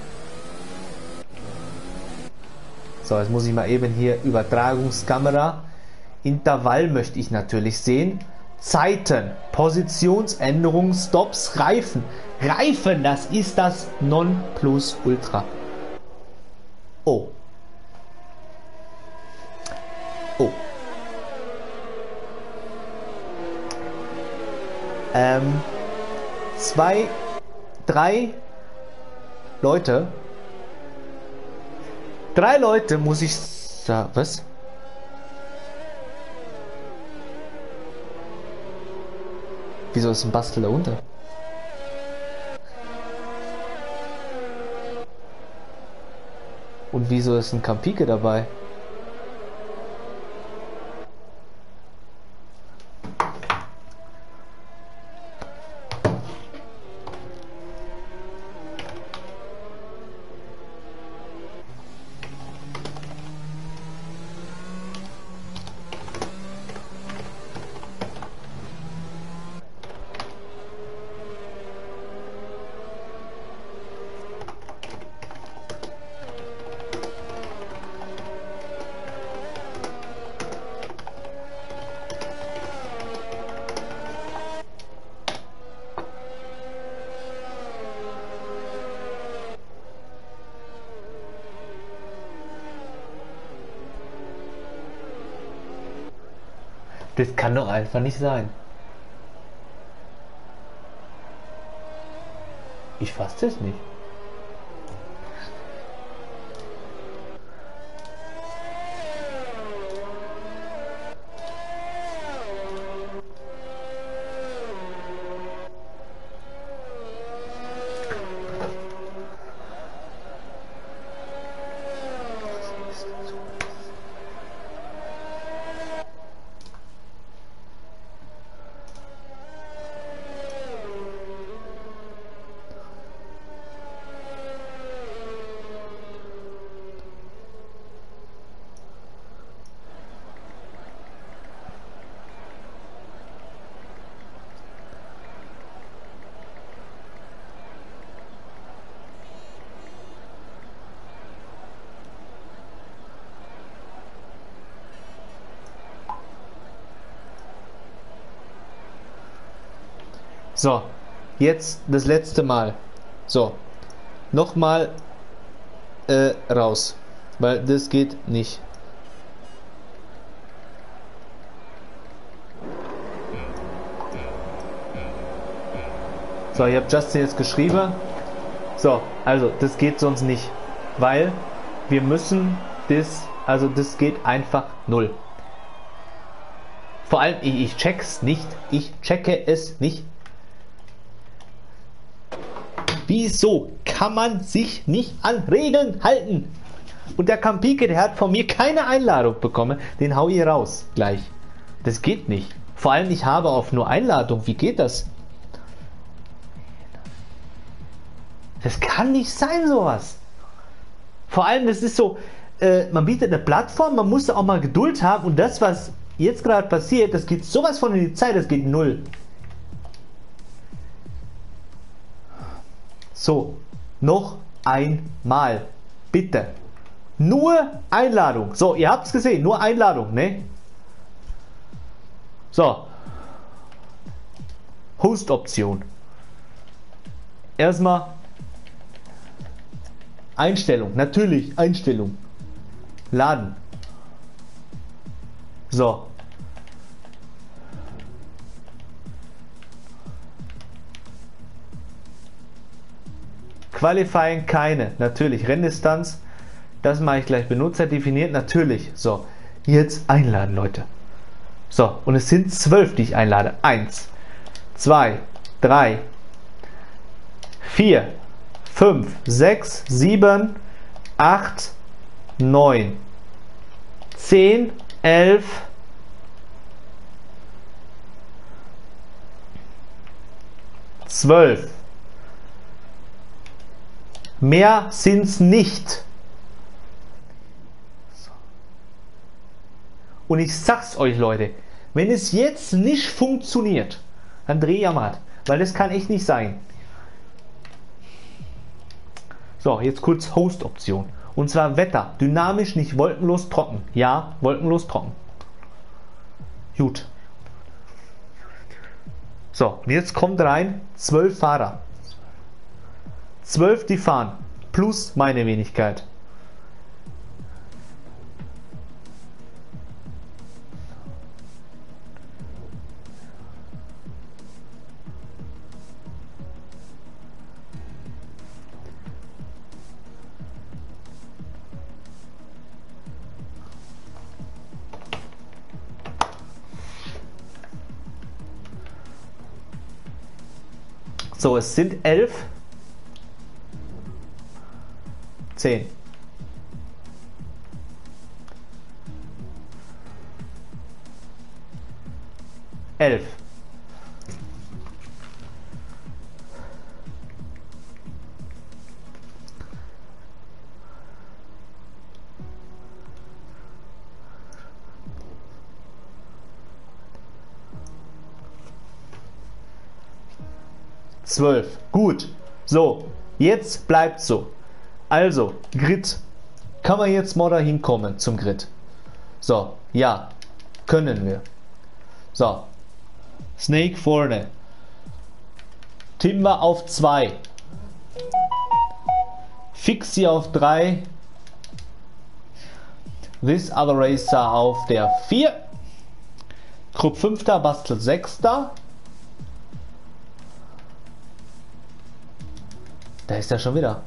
[SPEAKER 1] So, jetzt muss ich mal eben hier Übertragungskamera. Intervall möchte ich natürlich sehen. Zeiten, Positionsänderung, Stops, Reifen. Reifen, das ist das Nonplusultra. Oh. Oh. Ähm, zwei, drei Leute. Drei Leute muss ich sagen. Was? Wieso ist ein Bastel da unter? Und wieso ist ein Campike dabei? Das kann doch einfach nicht sein. Ich fasse das nicht. So, jetzt das letzte Mal. So, nochmal äh, raus, weil das geht nicht. So, ich habe Justin jetzt geschrieben. So, also das geht sonst nicht, weil wir müssen das, also das geht einfach null. Vor allem, ich, ich check's nicht, ich checke es nicht. Wieso kann man sich nicht an Regeln halten? Und der Campike, der hat von mir keine Einladung bekommen, den hau ich raus gleich. Das geht nicht. Vor allem, ich habe auf nur Einladung, wie geht das? Das kann nicht sein, sowas. Vor allem, das ist so, äh, man bietet eine Plattform, man muss auch mal Geduld haben und das, was jetzt gerade passiert, das geht sowas von in die Zeit, das geht null. So, noch einmal, bitte. Nur Einladung. So, ihr habt es gesehen, nur Einladung, ne? So. Host-Option. Erstmal Einstellung, natürlich, Einstellung. Laden. So. Qualifying keine, natürlich. Renndistanz, das mache ich gleich. Benutzer definiert, natürlich. So, jetzt einladen, Leute. So, und es sind zwölf, die ich einlade. Eins, zwei, drei, vier, fünf, sechs, sieben, acht, neun, zehn, elf, zwölf. Mehr sind's nicht. Und ich sag's euch, Leute, wenn es jetzt nicht funktioniert, dann dreh ich am Rad, weil das kann echt nicht sein. So, jetzt kurz Host-Option. Und zwar Wetter. Dynamisch, nicht wolkenlos, trocken. Ja, wolkenlos, trocken. Gut. So, und jetzt kommt rein zwölf Fahrer. zwölf, die fahren. Plus meine Wenigkeit. So, es sind elf. zehn. elf. zwölf. Gut. So, jetzt bleibt so. Also, Grid. Kann man jetzt mal da hinkommen zum Grid? So, ja. Können wir. So. Snake vorne. Timber auf zwei. Fixie auf drei. This Other Racer auf der vier. Krupp fünfter, Bastel sechster. Da ist er schon wieder.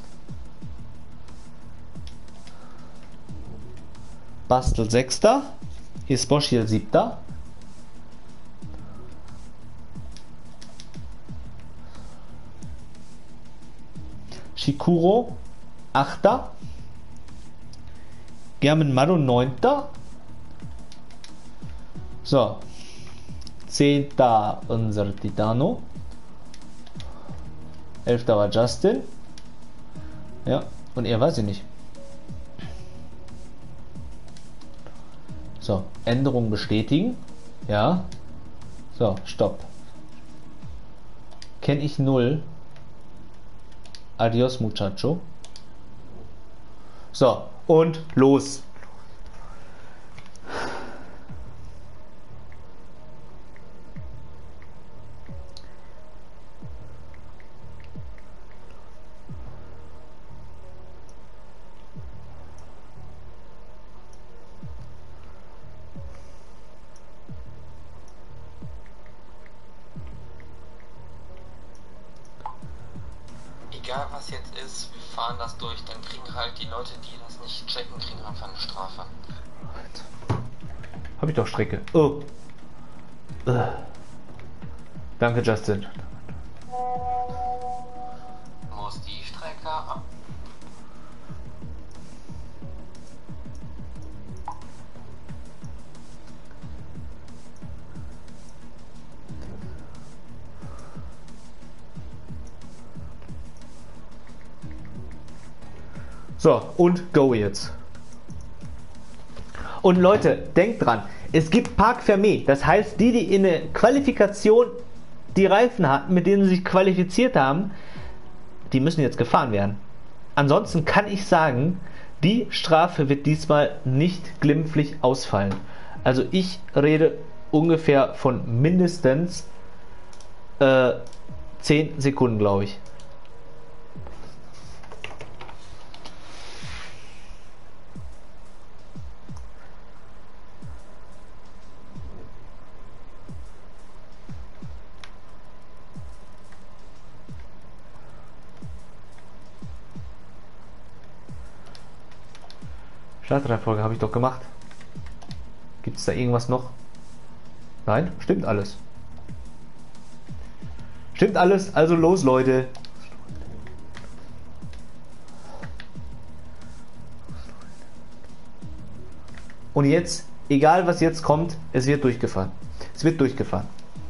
[SPEAKER 1] Bastel sechster. Isboschil siebter. Shikuro achter. German Mado neunter. So. zehnter unser Titano. elfter war Justin. Ja, und er weiß ich nicht. So, Änderung bestätigen. Ja. So, stopp. Kenne ich null. Adios, Muchacho. So, und los.
[SPEAKER 2] egal was jetzt ist, wir fahren das durch, dann kriegen halt die Leute, die das nicht checken, kriegen einfach eine Strafe.
[SPEAKER 1] Hab ich doch Strecke. Oh. Uh. Danke, Justin.
[SPEAKER 2] Muss die Strecke ab.
[SPEAKER 1] So, und go jetzt. Und Leute, denkt dran, es gibt Parc Fermé. Das heißt, die, die in der Qualifikation die Reifen hatten, mit denen sie sich qualifiziert haben, die müssen jetzt gefahren werden. Ansonsten kann ich sagen, die Strafe wird diesmal nicht glimpflich ausfallen. Also ich rede ungefähr von mindestens äh, zehn Sekunden, glaube ich. Startreihenfolge habe ich doch gemacht. Gibt es da irgendwas noch? Nein, stimmt alles. Stimmt alles, also los, Leute. Und jetzt, egal was jetzt kommt, es wird durchgefahren. Es wird durchgefahren.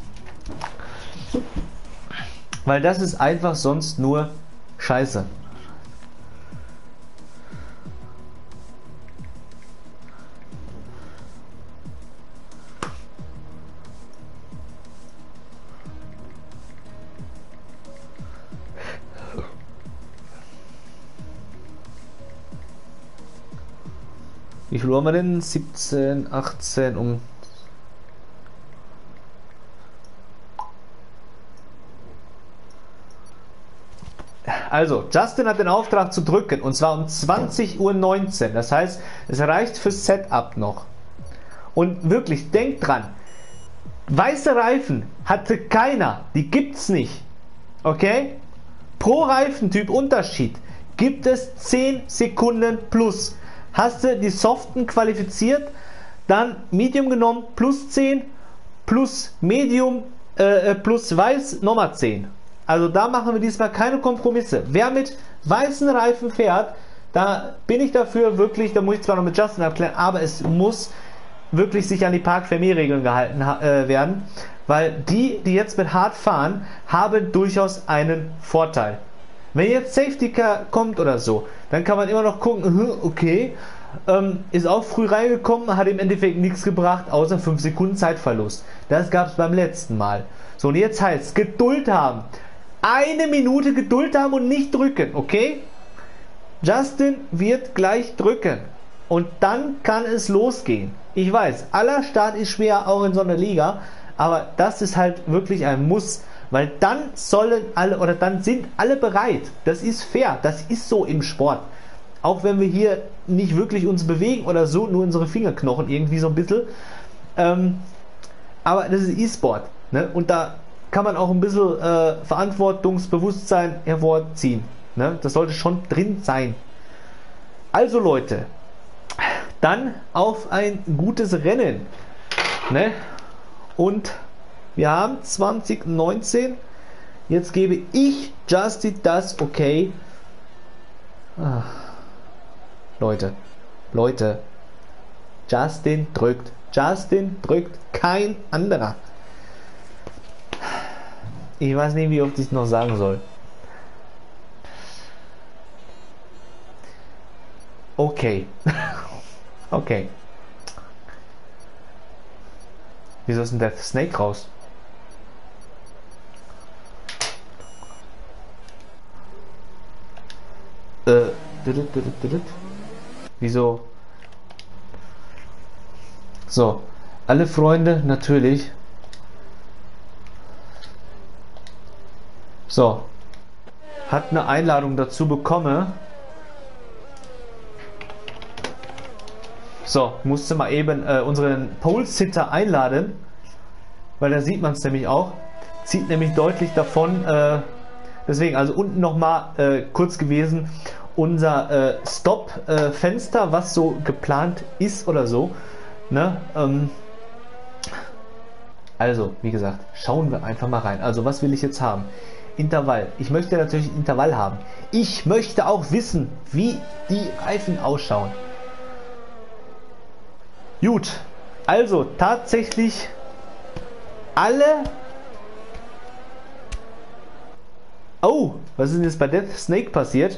[SPEAKER 1] Weil das ist einfach sonst nur Scheiße. Wie viel Uhr haben wir denn? siebzehn, achtzehn um... Also, Justin hat den Auftrag zu drücken und zwar um zwanzig Uhr neunzehn. Das heißt, es reicht fürs Setup noch. Und wirklich, denkt dran, weiße Reifen hatte keiner. Die gibt's nicht. Okay? Pro Reifentyp Unterschied gibt es zehn Sekunden plus. Hast du die Soften qualifiziert, dann Medium genommen, plus zehn, plus Medium, äh, plus Weiß, nochmal zehn. Also da machen wir diesmal keine Kompromisse. Wer mit weißen Reifen fährt, da bin ich dafür wirklich, da muss ich zwar noch mit Justin abklären, aber es muss wirklich sich an die Parc Fermé-Regeln gehalten äh, werden, weil die, die jetzt mit hart fahren, haben durchaus einen Vorteil. Wenn jetzt Safety Car kommt oder so, dann kann man immer noch gucken, okay, ähm, ist auch früh reingekommen, hat im Endeffekt nichts gebracht, außer fünf Sekunden Zeitverlust. Das gab es beim letzten Mal. So, und jetzt heißt es, Geduld haben. Eine Minute Geduld haben und nicht drücken, okay? Justin wird gleich drücken. Und dann kann es losgehen. Ich weiß, aller Start ist schwer, auch in so einer Liga, aber das ist halt wirklich ein Muss. Weil dann sollen alle oder dann sind alle bereit. Das ist fair. Das ist so im Sport. Auch wenn wir hier nicht wirklich uns bewegen oder so, nur unsere Fingerknochen irgendwie so ein bisschen. Ähm, aber das ist E-Sport. Ne? Und da kann man auch ein bisschen äh, Verantwortungsbewusstsein hervorziehen. Ne? Das sollte schon drin sein. Also Leute, dann auf ein gutes Rennen. Ne? Und wir haben zwanzig neunzehn. Jetzt gebe ich Justin das okay. Ah. Leute, Leute, Justin drückt. Justin drückt, kein anderer. Ich weiß nicht, wie oft ich es noch sagen soll. Okay. Okay. Wieso ist denn der Snake raus? Äh, didit, didit, didit. Wieso? So, alle Freunde natürlich. So, hat eine Einladung dazu bekommen. So, musste mal eben äh, unseren Pole-Sitter einladen, weil da sieht man es nämlich auch. Zieht nämlich deutlich davon, äh, Deswegen, also unten nochmal äh, kurz gewesen, unser äh, Stop-Fenster, äh, was so geplant ist oder so. Ne? Ähm, also, wie gesagt, schauen wir einfach mal rein. Also, was will ich jetzt haben? Intervall. Ich möchte natürlich Intervall haben. Ich möchte auch wissen, wie die Reifen ausschauen. Gut, also tatsächlich alle... Oh, was ist denn jetzt bei Death Snake passiert?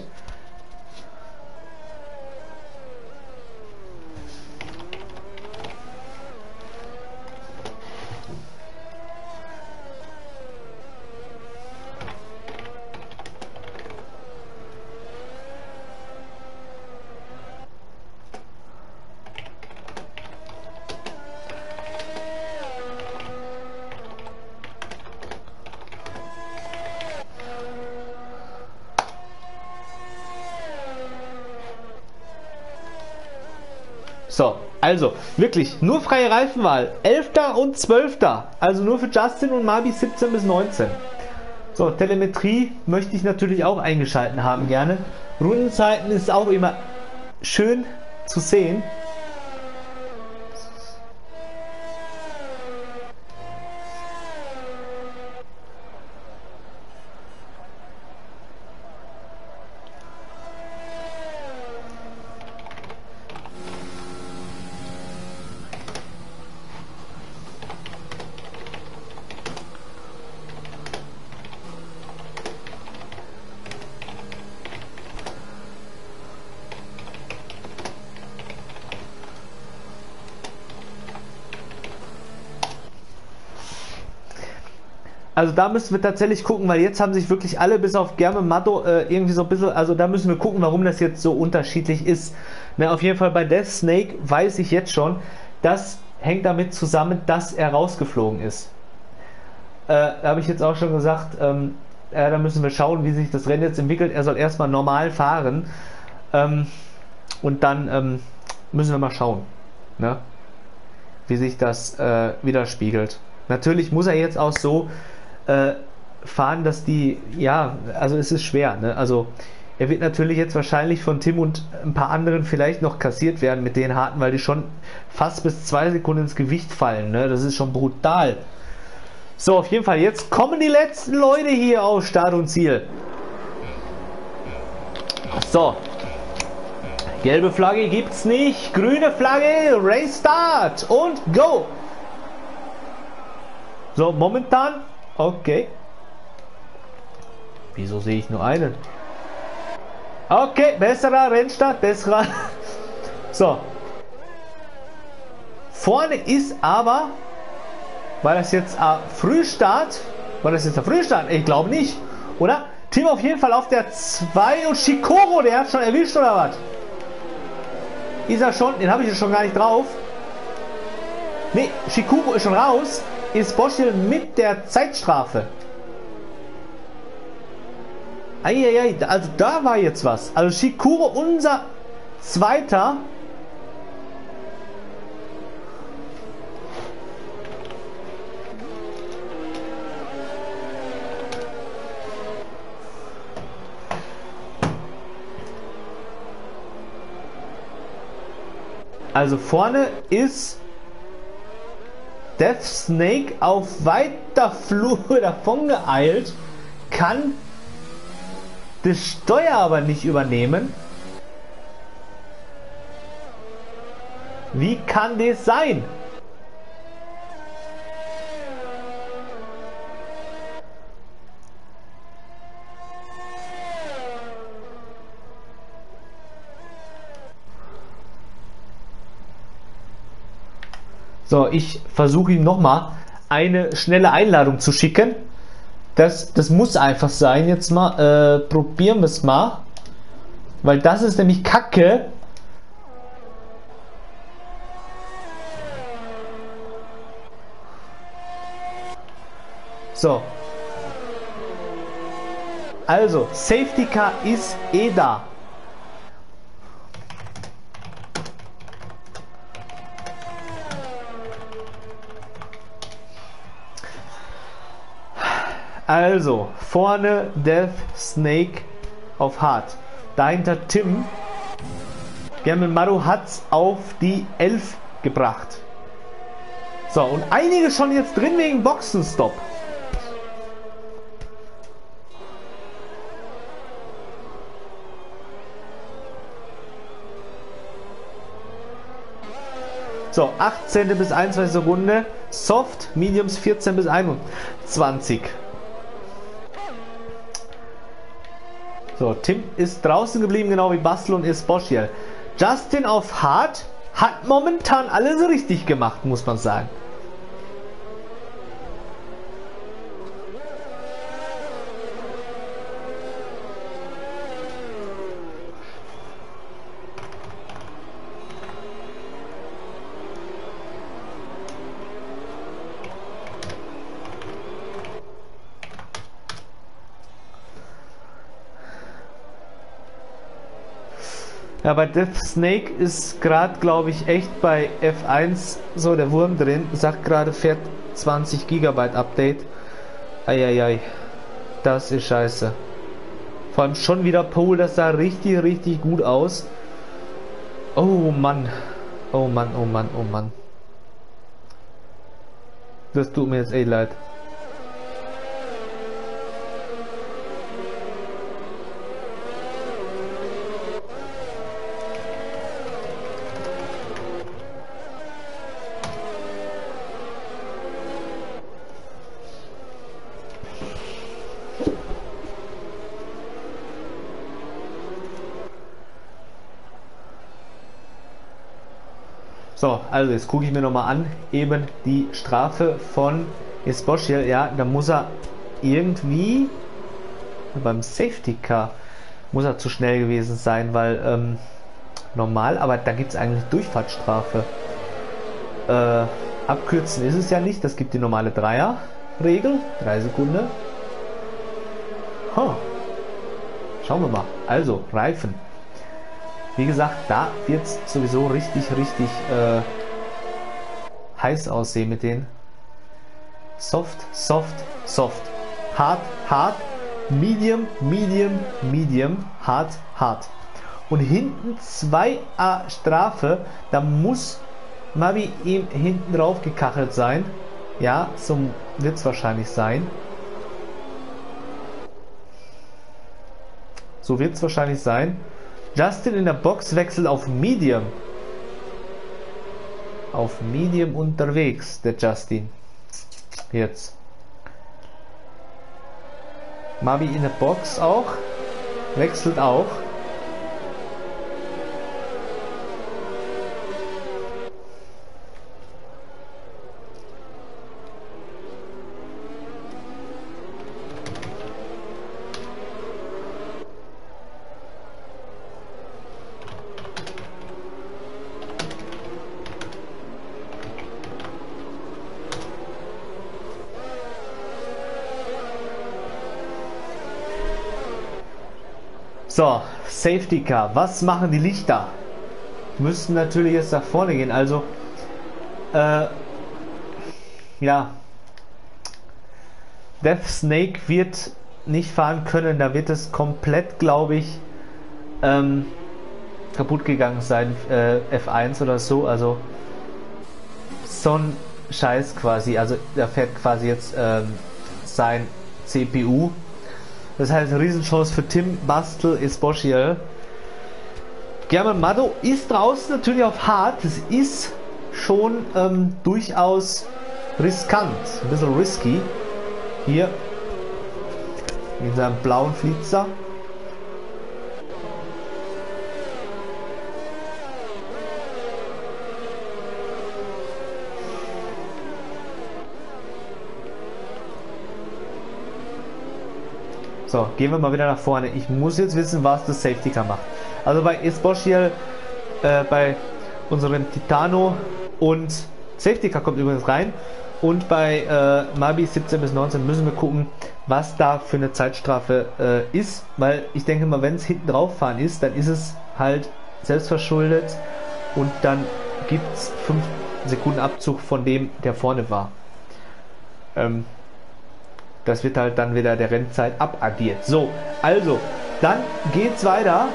[SPEAKER 1] So, also wirklich nur freie Reifenwahl. elfter und zwölfter Also nur für Justin und Mabi siebzehn bis neunzehn. So, Telemetrie möchte ich natürlich auch eingeschalten haben gerne. Rundenzeiten ist auch immer schön zu sehen. Also da müssen wir tatsächlich gucken, weil jetzt haben sich wirklich alle bis auf Germe Matto äh, irgendwie so ein bisschen, also da müssen wir gucken, warum das jetzt so unterschiedlich ist. Na, auf jeden Fall bei Death Snake weiß ich jetzt schon, das hängt damit zusammen, dass er rausgeflogen ist. Äh, da habe ich jetzt auch schon gesagt, ähm, äh, da müssen wir schauen, wie sich das Rennen jetzt entwickelt. Er soll erstmal normal fahren ähm, und dann ähm, müssen wir mal schauen, ne? Wie sich das äh, widerspiegelt. Natürlich muss er jetzt auch so Äh, fahren, dass die, ja, also es ist schwer, ne? Also er wird natürlich jetzt wahrscheinlich von Tim und ein paar anderen vielleicht noch kassiert werden mit den harten, weil die schon fast bis zwei Sekunden ins Gewicht fallen, ne? Das ist schon brutal. So, auf jeden Fall, jetzt kommen die letzten Leute hier auf Start und Ziel. So. Gelbe Flagge gibt's nicht, grüne Flagge, Race Start und Go! So, momentan okay. Wieso sehe ich nur einen? Okay, besserer Rennstart, besserer. So. Vorne ist aber, war das jetzt ein Frühstart? War das jetzt ein Frühstart? Ich glaube nicht, oder? Tim auf jeden Fall auf der zwei und Shikoro, der hat schon erwischt, oder was? Ist er schon? Den habe ich ja schon gar nicht drauf. Ne, Shikoro ist schon raus. Ist Boschel mit der Zeitstrafe. Eieiei, also da war jetzt was. Also Shikuro, unser Zweiter. Also vorne ist Death Snake auf weiter Flur davon geeilt, kann das Steuer aber nicht übernehmen. Wie kann das sein? So, ich versuche ihm nochmal eine schnelle Einladung zu schicken. Das, das muss einfach sein. Jetzt mal, äh, probieren wir es mal. Weil das ist nämlich Kacke. So. Also, Safety Car ist eh da. Also, vorne Death Snake auf Hard. Dahinter Tim. German Maru hat's auf die elf gebracht. So, und einige schon jetzt drin wegen Boxenstopp. So, achtzehnte bis einundzwanzigste Runde. Soft, Mediums vierzehn bis einundzwanzig. So, Tim ist draußen geblieben, genau wie Bastel und Esposchiel. Justin auf Hard hat momentan alles richtig gemacht, muss man sagen. Ja, bei Death Snake ist gerade, glaube ich, echt bei F eins so der Wurm drin. Sagt gerade, fährt zwanzig Gigabyte Update. Eieiei, das ist scheiße. Vor allem schon wieder Pole, das sah richtig, richtig gut aus. Oh Mann, oh Mann, oh Mann, oh Mann. Das tut mir jetzt eh leid. So, also jetzt gucke ich mir nochmal an, eben die Strafe von Esposchiel. Ja, da muss er irgendwie beim Safety Car muss er zu schnell gewesen sein, weil ähm, normal, aber da gibt es eigentlich Durchfahrtsstrafe. Äh, abkürzen ist es ja nicht, das gibt die normale Dreier-Regel, drei Sekunden. Huh. Schauen wir mal. Also, Reifen. Wie gesagt, da wird es sowieso richtig, richtig äh, heiß aussehen mit den Soft, Soft, Soft. Hard, Hard, Medium, Medium, Medium, Hard, Hard. Und hinten zwei A Strafe, da muss Mabi eben hinten drauf gekachelt sein. Ja, so wird es wahrscheinlich sein. So wird es wahrscheinlich sein. Justin in der Box wechselt auf Medium. Auf Medium unterwegs, der Justin. Jetzt. Mabi in der Box auch. Wechselt auch. So, Safety Car. Was machen die Lichter? Müssten natürlich jetzt nach vorne gehen. Also, äh, ja. Death Snake wird nicht fahren können. Da wird es komplett, glaube ich, ähm, kaputt gegangen sein. Äh, F eins oder so. Also, so ein Scheiß quasi. Also, da fährt quasi jetzt ähm, sein C P U. Das heißt, Riesenchance für Tim, Bastel, Esposchiel. German Maru ist draußen natürlich auf Hard. Das ist schon ähm, durchaus riskant. Ein bisschen risky. Hier. In seinem blauen Flitzer. So, gehen wir mal wieder nach vorne. Ich muss jetzt wissen, was das Safety Car macht. Also bei Esposchiel, äh, bei unserem Titano und Safety Car kommt übrigens rein. Und bei äh, Mabi siebzehn bis neunzehn müssen wir gucken, was da für eine Zeitstrafe äh, ist. Weil ich denke mal, wenn es hinten drauf fahren ist, dann ist es halt selbstverschuldet. Und dann gibt es fünf Sekunden Abzug von dem, der vorne war. Ähm, Das wird halt dann wieder der Rennzeit abaddiert. So, also, dann geht's weiter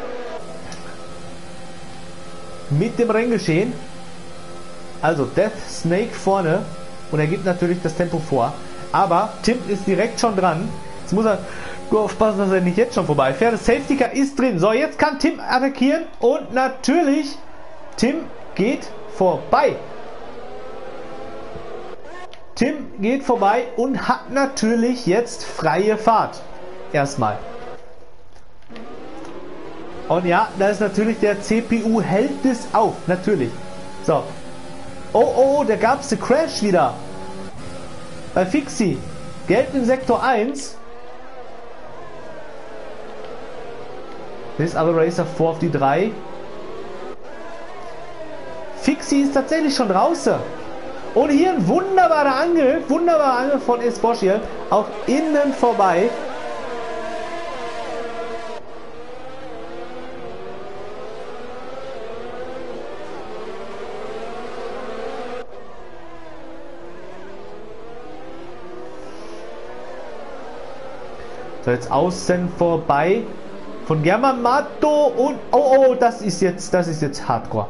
[SPEAKER 1] mit dem Renngeschehen. Also Death Snake vorne und er gibt natürlich das Tempo vor. Aber Tim ist direkt schon dran. Jetzt muss er nur aufpassen, dass er nicht jetzt schon vorbeifährt. Das Safety Car ist drin. So, jetzt kann Tim attackieren und natürlich Tim geht vorbei. Tim geht vorbei und hat natürlich jetzt freie Fahrt. Erstmal. Und ja, da ist natürlich der C P U, hält es auf. Natürlich. So. Oh, oh, da gab es den Crash wieder. Bei Fixie. Gelb in Sektor eins. This other racer vor auf die drei. Fixie ist tatsächlich schon draußen. Und hier ein wunderbarer Angriff. Wunderbarer Angriff von Esposchiel. Auch innen vorbei. So, jetzt außen vorbei von Yamamoto und oh oh, das ist jetzt, das ist jetzt Hardcore.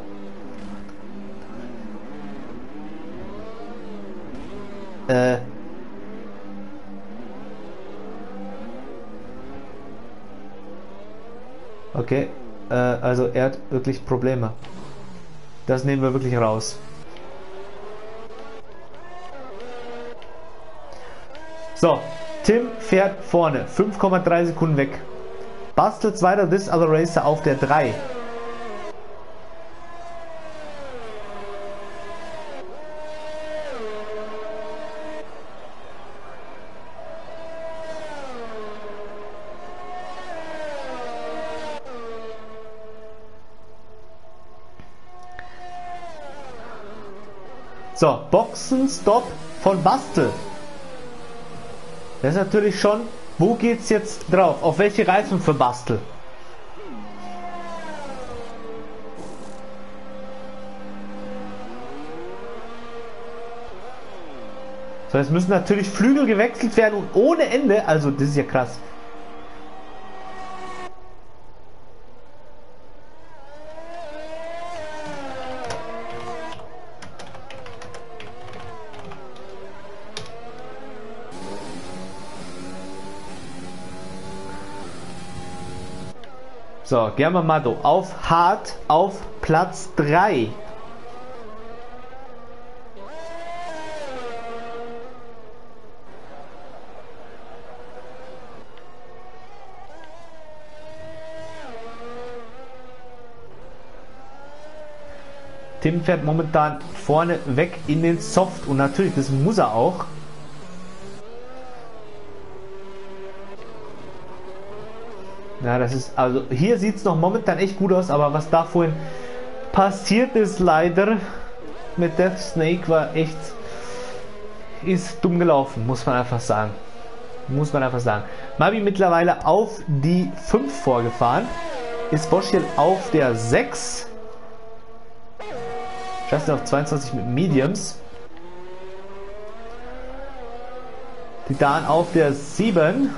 [SPEAKER 1] Äh. Okay, äh, also er hat wirklich Probleme. Das nehmen wir wirklich raus. So. Tim fährt vorne, fünf Komma drei Sekunden weg. Bastelt weiter This Other Racer auf der drei. So, Boxenstopp von Bastel. Das ist natürlich schon, wo geht's jetzt drauf? Auf welche Reifen für Bastel? So, jetzt müssen natürlich Flügel gewechselt werden und ohne Ende, also das ist ja krass. So, Yamamoto auf hart auf Platz drei. Tim fährt momentan vorne weg in den Soft und natürlich, das muss er auch. Ja, das ist, also hier sieht es noch momentan echt gut aus, aber was da vorhin passiert ist leider mit Death Snake war echt, ist dumm gelaufen, muss man einfach sagen. Muss man einfach sagen. Mabi mittlerweile auf die fünf vorgefahren, ist Boschel auf der sechs, Justin auf zweiundzwanzig mit Mediums, Titan auf der sieben.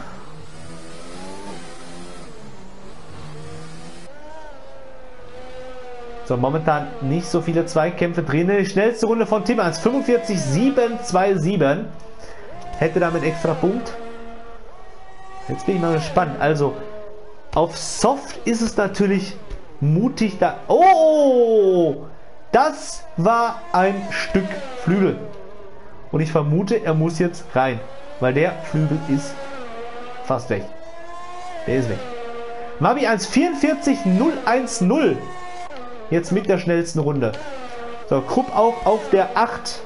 [SPEAKER 1] So, momentan nicht so viele Zweikämpfe drin. Die schnellste Runde von Tim eins fünfundvierzig sieben zwei sieben. Hätte damit extra Punkt. Jetzt bin ich mal gespannt. Also, auf Soft ist es natürlich mutig da. Oh! Das war ein Stück Flügel. Und ich vermute, er muss jetzt rein. Weil der Flügel ist fast weg. Der ist weg. Mabi eins vierundvierzig null eins null. Jetzt mit der schnellsten Runde. So, Krupp auch auf der acht.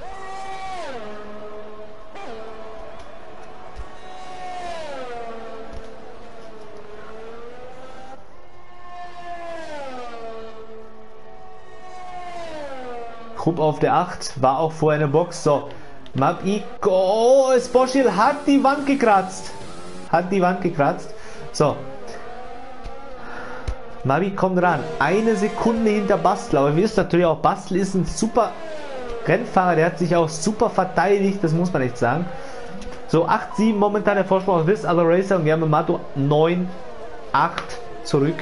[SPEAKER 1] Krupp auf der acht. War auch vorher eine Box. So, Mabi. Oh, Esposchiel hat die Wand gekratzt. Hat die Wand gekratzt. So. Mabi kommt ran, eine Sekunde hinter Bastel, aber wir wissen natürlich auch, Bastel ist ein super Rennfahrer, der hat sich auch super verteidigt, das muss man echt sagen. So, acht sieben momentan der Vorsprung auf This Other Racer und German Mato neun acht zurück.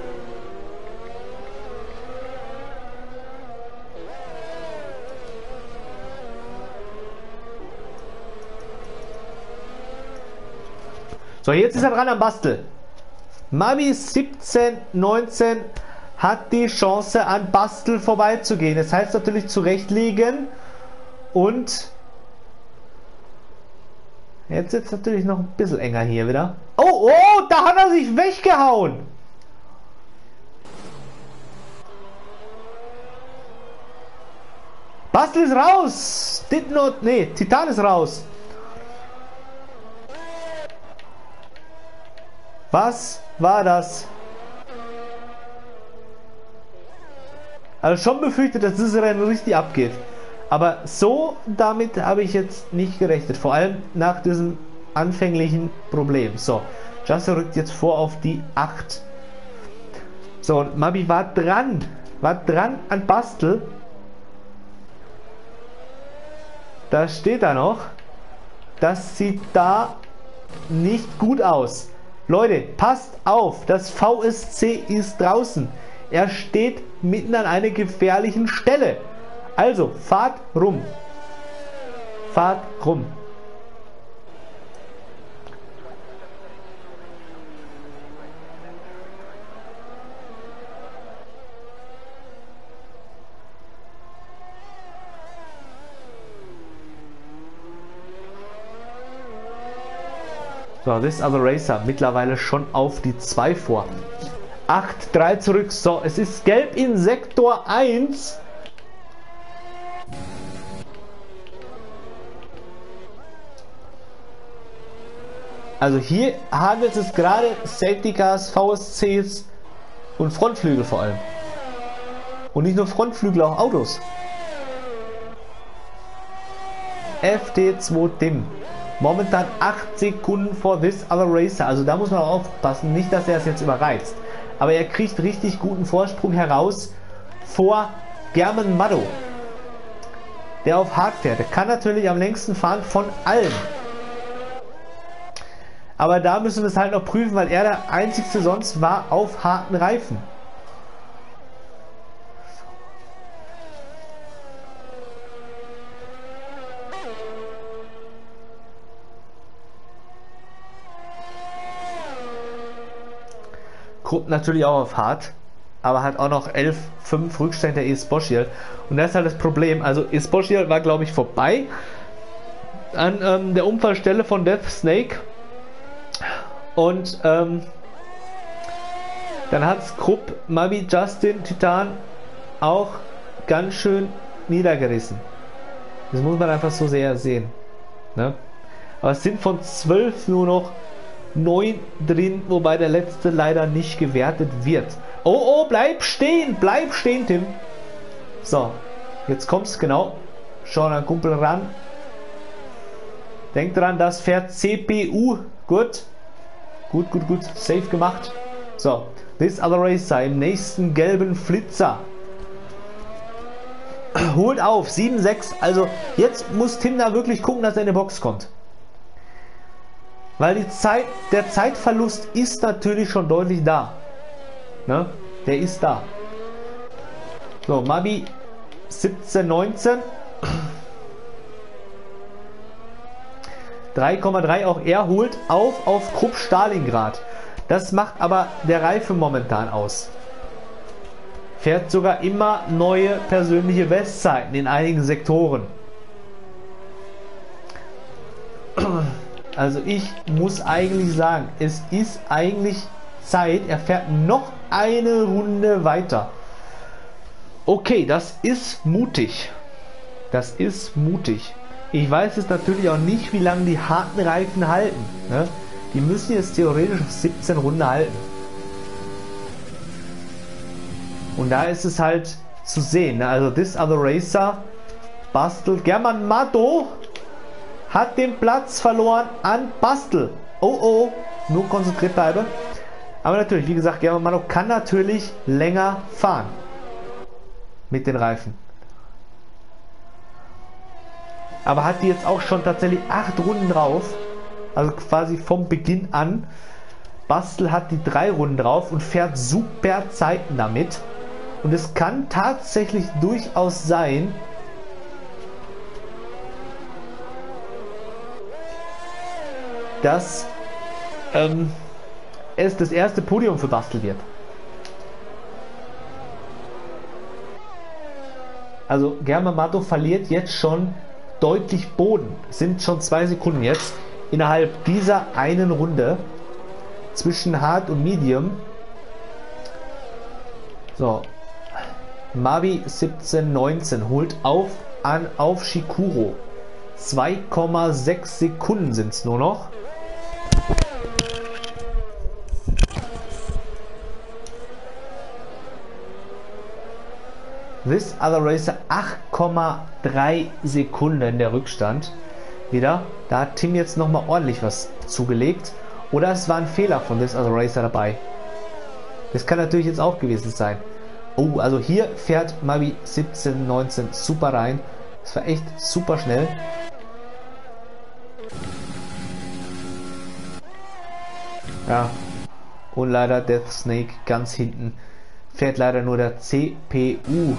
[SPEAKER 1] So, jetzt ist er dran am Bastel. Mami siebzehn neunzehn hat die Chance an Bastel vorbeizugehen. Das heißt natürlich zurechtlegen und jetzt ist es natürlich noch ein bisschen enger hier wieder. Oh, oh, da hat er sich weggehauen. Bastel ist raus. Did not, nee, Titan ist raus. Was war das? Also schon befürchtet, dass dieses Rennen richtig abgeht. Aber so damit habe ich jetzt nicht gerechnet. Vor allem nach diesem anfänglichen Problem. So, Justin rückt jetzt vor auf die acht. So, und Mabi war dran. War dran an Bastel. Da steht er noch. Das sieht da nicht gut aus. Leute, passt auf, das V S C ist draußen. Er steht mitten an einer gefährlichen Stelle. Also, fahrt rum. Fahrt rum. So, This Other Racer mittlerweile schon auf die zwei vor. acht drei zurück. So, es ist gelb in Sektor eins. Also hier handelt es gerade Safety Cars, V S Cs und Frontflügel vor allem. Und nicht nur Frontflügel, auch Autos. F T zwei Dim. Momentan acht Sekunden vor This Other Racer. Also da muss man auch aufpassen. Nicht, dass er es jetzt überreizt. Aber er kriegt richtig guten Vorsprung heraus vor German Maddo. Der auf Hard fährt. Der kann natürlich am längsten fahren von allen. Aber da müssen wir es halt noch prüfen, weil er der einzigste sonst war auf harten Reifen. Krupp natürlich auch auf hart, aber hat auch noch elf fünf Rückstand der Esposchiel. Und das ist halt das Problem. Also Esposchiel war, glaube ich, vorbei an ähm, der Unfallstelle von Death Snake. Und ähm, dann hat es Krupp, Mabi, Justin, Titan auch ganz schön niedergerissen. Das muss man einfach so sehr sehen. Ne? Aber es sind von zwölf nur noch neun drin, wobei der letzte leider nicht gewertet wird. Oh, oh, bleib stehen, bleib stehen, Tim. So, jetzt kommt's, genau. Schau an Kumpel ran. Denk dran, das fährt C P U. Gut. Gut, gut, gut. Safe gemacht. So, This Other Racer im nächsten gelben Flitzer. Holt auf, sieben sechs. Also jetzt muss Tim da wirklich gucken, dass er in die Box kommt. Weil die Zeit, der Zeitverlust ist natürlich schon deutlich da. Ne? Der ist da. So, Mabi siebzehn neunzehn. drei Komma drei auch er holt auf auf Krupp Stalingrad. Das macht aber der Reifen momentan aus. Fährt sogar immer neue persönliche Bestzeiten in einigen Sektoren. Also ich muss eigentlich sagen, es ist eigentlich Zeit. Er fährt noch eine Runde weiter. Okay, das ist mutig. Das ist mutig. Ich weiß jetzt natürlich auch nicht, wie lange die harten Reifen halten. Ne? Die müssen jetzt theoretisch auf siebzehn Runden halten. Und da ist es halt zu sehen. Ne? Also This Other Racer bastelt. German Maddo hat den Platz verloren an Bastel. Oh oh, nur konzentriert bleiben. Aber natürlich, wie gesagt, German Maddo kann natürlich länger fahren. Mit den Reifen. Aber hat die jetzt auch schon tatsächlich acht Runden drauf. also quasi vom Beginn an. Bastel hat die drei Runden drauf und fährt super Zeiten damit. Und es kann tatsächlich durchaus sein, dass ähm, es das erste Podium für Bastel wird. Also German Matto verliert jetzt schon deutlich Boden. Es sind schon zwei Sekunden jetzt innerhalb dieser einen Runde zwischen Hard und Medium. So, Mavi siebzehn neunzehn holt auf an auf Shikuro. zwei Komma sechs Sekunden sind es nur noch. This Other Racer acht Komma drei Sekunden der Rückstand. Wieder. Da hat Tim jetzt nochmal ordentlich was zugelegt. Oder es war ein Fehler von This Other Racer dabei. Das kann natürlich jetzt auch gewesen sein. Oh, also hier fährt Mavi siebzehn neunzehn super rein. Das war echt super schnell. Ja. Und leider Death Snake ganz hinten. Fährt leider nur der C P U.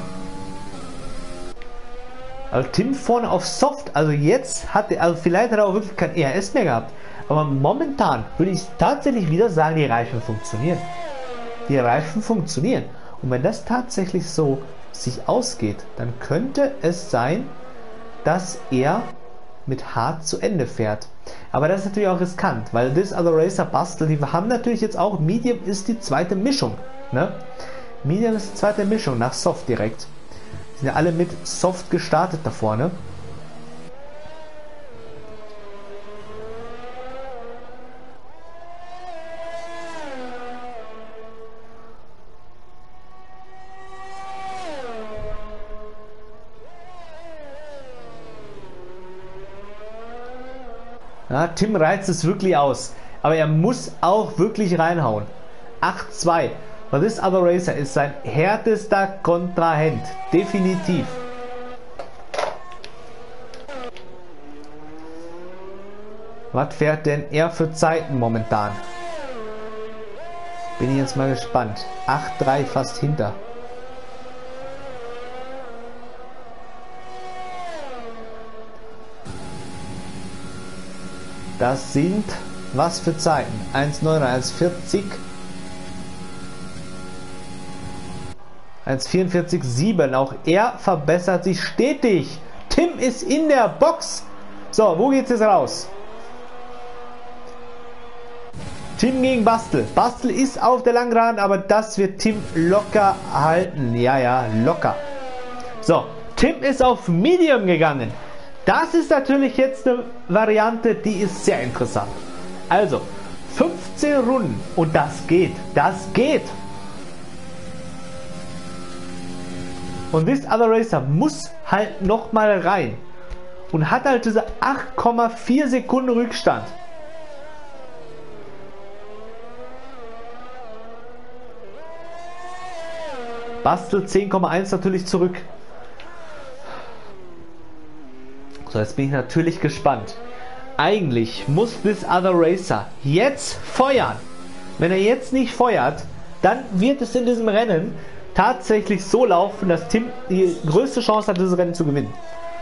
[SPEAKER 1] Also Tim vorne auf Soft. Also jetzt hat er, also vielleicht hat er auch wirklich kein E R S mehr gehabt. Aber momentan würde ich tatsächlich wieder sagen, die Reifen funktionieren. Die Reifen funktionieren. Und wenn das tatsächlich so sich ausgeht, dann könnte es sein, dass er mit Hard zu Ende fährt. Aber das ist natürlich auch riskant, weil This Other Racer Bastel, die haben natürlich jetzt auch, Medium ist die zweite Mischung. Ne? Medium ist die zweite Mischung nach Soft direkt. Die sind ja alle mit Soft gestartet da vorne. Ja, Tim reizt es wirklich aus. Aber er muss auch wirklich reinhauen. acht zwei. Weil This Other Racer ist sein härtester Kontrahent. Definitiv. Was fährt denn er für Zeiten momentan? Bin ich jetzt mal gespannt. acht drei fast hinter. Das sind was für Zeiten? eins neun, eins vierzig. eins vierundvierzig sieben. Auch er verbessert sich stetig. Tim ist in der Box. So, wo geht's jetzt raus? Tim gegen Bastel. Bastel ist auf der Langgeraden, aber das wird Tim locker halten. Ja, ja, locker. So, Tim ist auf Medium gegangen. Das ist natürlich jetzt eine Variante, die ist sehr interessant. Also, fünfzehn Runden und das geht. Das geht. Und This Other Racer muss halt nochmal rein. Und hat halt diese acht Komma vier Sekunden Rückstand. Bastel zehn Komma eins natürlich zurück. So, jetzt bin ich natürlich gespannt. Eigentlich muss This Other Racer jetzt feuern. Wenn er jetzt nicht feuert, dann wird es in diesem Rennen tatsächlich so laufen, dass Tim die größte Chance hat, dieses Rennen zu gewinnen.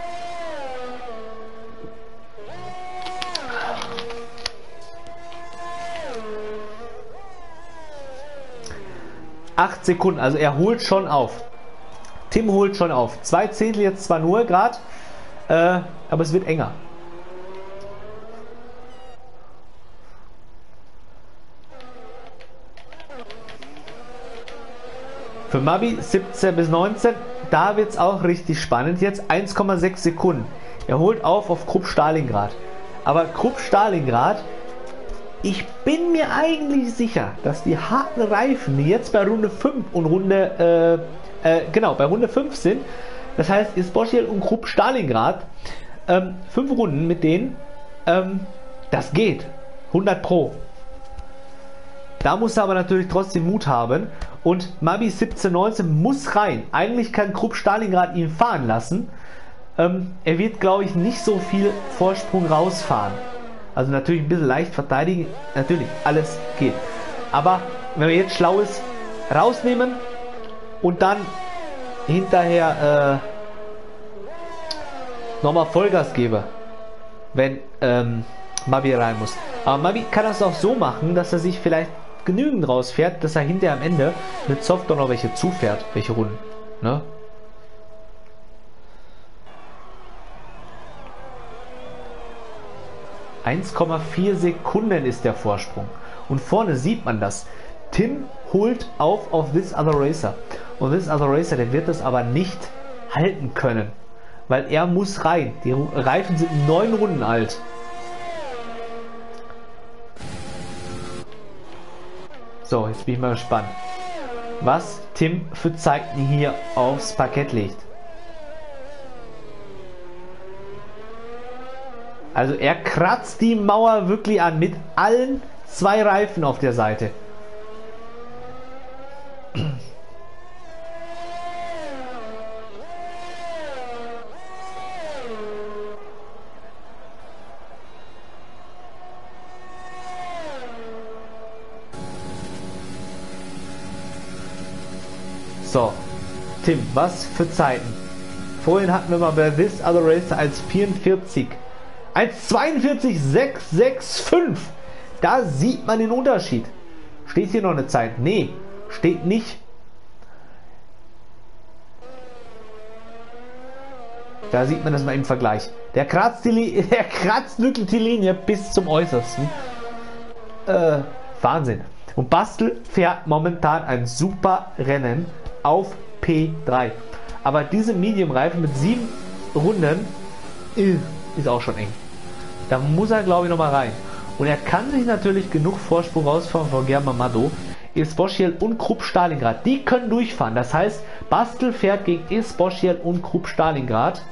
[SPEAKER 1] acht Sekunden, also er holt schon auf. Tim holt schon auf. Zwei Zehntel jetzt zwar nur gerade, äh, aber es wird enger. Für Mavi siebzehn bis neunzehn, da wird es auch richtig spannend. Jetzt eins Komma sechs Sekunden. Er holt auf auf Krupp Stalingrad. Aber Krupp Stalingrad, ich bin mir eigentlich sicher, dass die harten Reifen, die jetzt bei Runde fünf und Runde, äh, äh, genau, bei Runde fünf sind, das heißt, Isboschel und Krupp Stalingrad, ähm, fünf Runden mit denen, ähm, das geht. hundert Pro. Da muss er aber natürlich trotzdem Mut haben. Und Mavi siebzehn neunzehn muss rein. Eigentlich kann Krupp Stalingrad ihn fahren lassen. Ähm, er wird, glaube ich, nicht so viel Vorsprung rausfahren. Also natürlich ein bisschen leicht verteidigen. Natürlich, alles geht. Aber wenn man jetzt schlau ist, rausnehmen und dann hinterher äh, nochmal Vollgas geben, wenn ähm, Mabi rein muss. Aber Mabi kann das auch so machen, dass er sich vielleicht genügend rausfährt, dass er hinterher am Ende mit Soft noch welche zufährt, welche Runden. Ne? eins Komma vier Sekunden ist der Vorsprung. Und vorne sieht man das. Tim holt auf auf This Other Racer. Und This Other Racer, der wird das aber nicht halten können. Weil er muss rein. Die Reifen sind neun Runden alt. So, jetzt bin ich mal gespannt, was Tim für Zeiten hier aufs Parkett legt. Also er kratzt die Mauer wirklich an mit allen zwei Reifen auf der Seite. So, Tim, was für Zeiten? Vorhin hatten wir mal bei This Other Racer als vierundvierzig. eins zweiundvierzig sechs sechs fünf. Da sieht man den Unterschied. Steht hier noch eine Zeit? Nee, steht nicht. Da sieht man das mal im Vergleich. Der kratzt, die, der kratzt wirklich die Linie bis zum Äußersten. Äh, Wahnsinn. Und Bastel fährt momentan ein super Rennen auf P drei. Aber diese Medium-Reifen mit sieben Runden ist auch schon eng. Da muss er, glaube ich, noch mal rein. Und er kann sich natürlich genug Vorsprung rausfahren von German Mado, Esposchiel und Krupp Stalingrad. Die können durchfahren. Das heißt, Bastel fährt gegen Esposchiel und Krupp Stalingrad.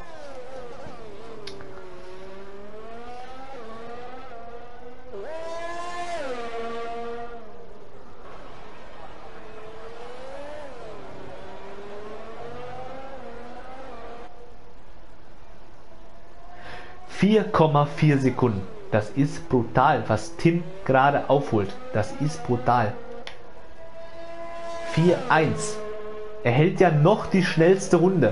[SPEAKER 1] vier Komma vier Sekunden. Das ist brutal, was Tim gerade aufholt. Das ist brutal. vier eins. Er hält ja noch die schnellste Runde.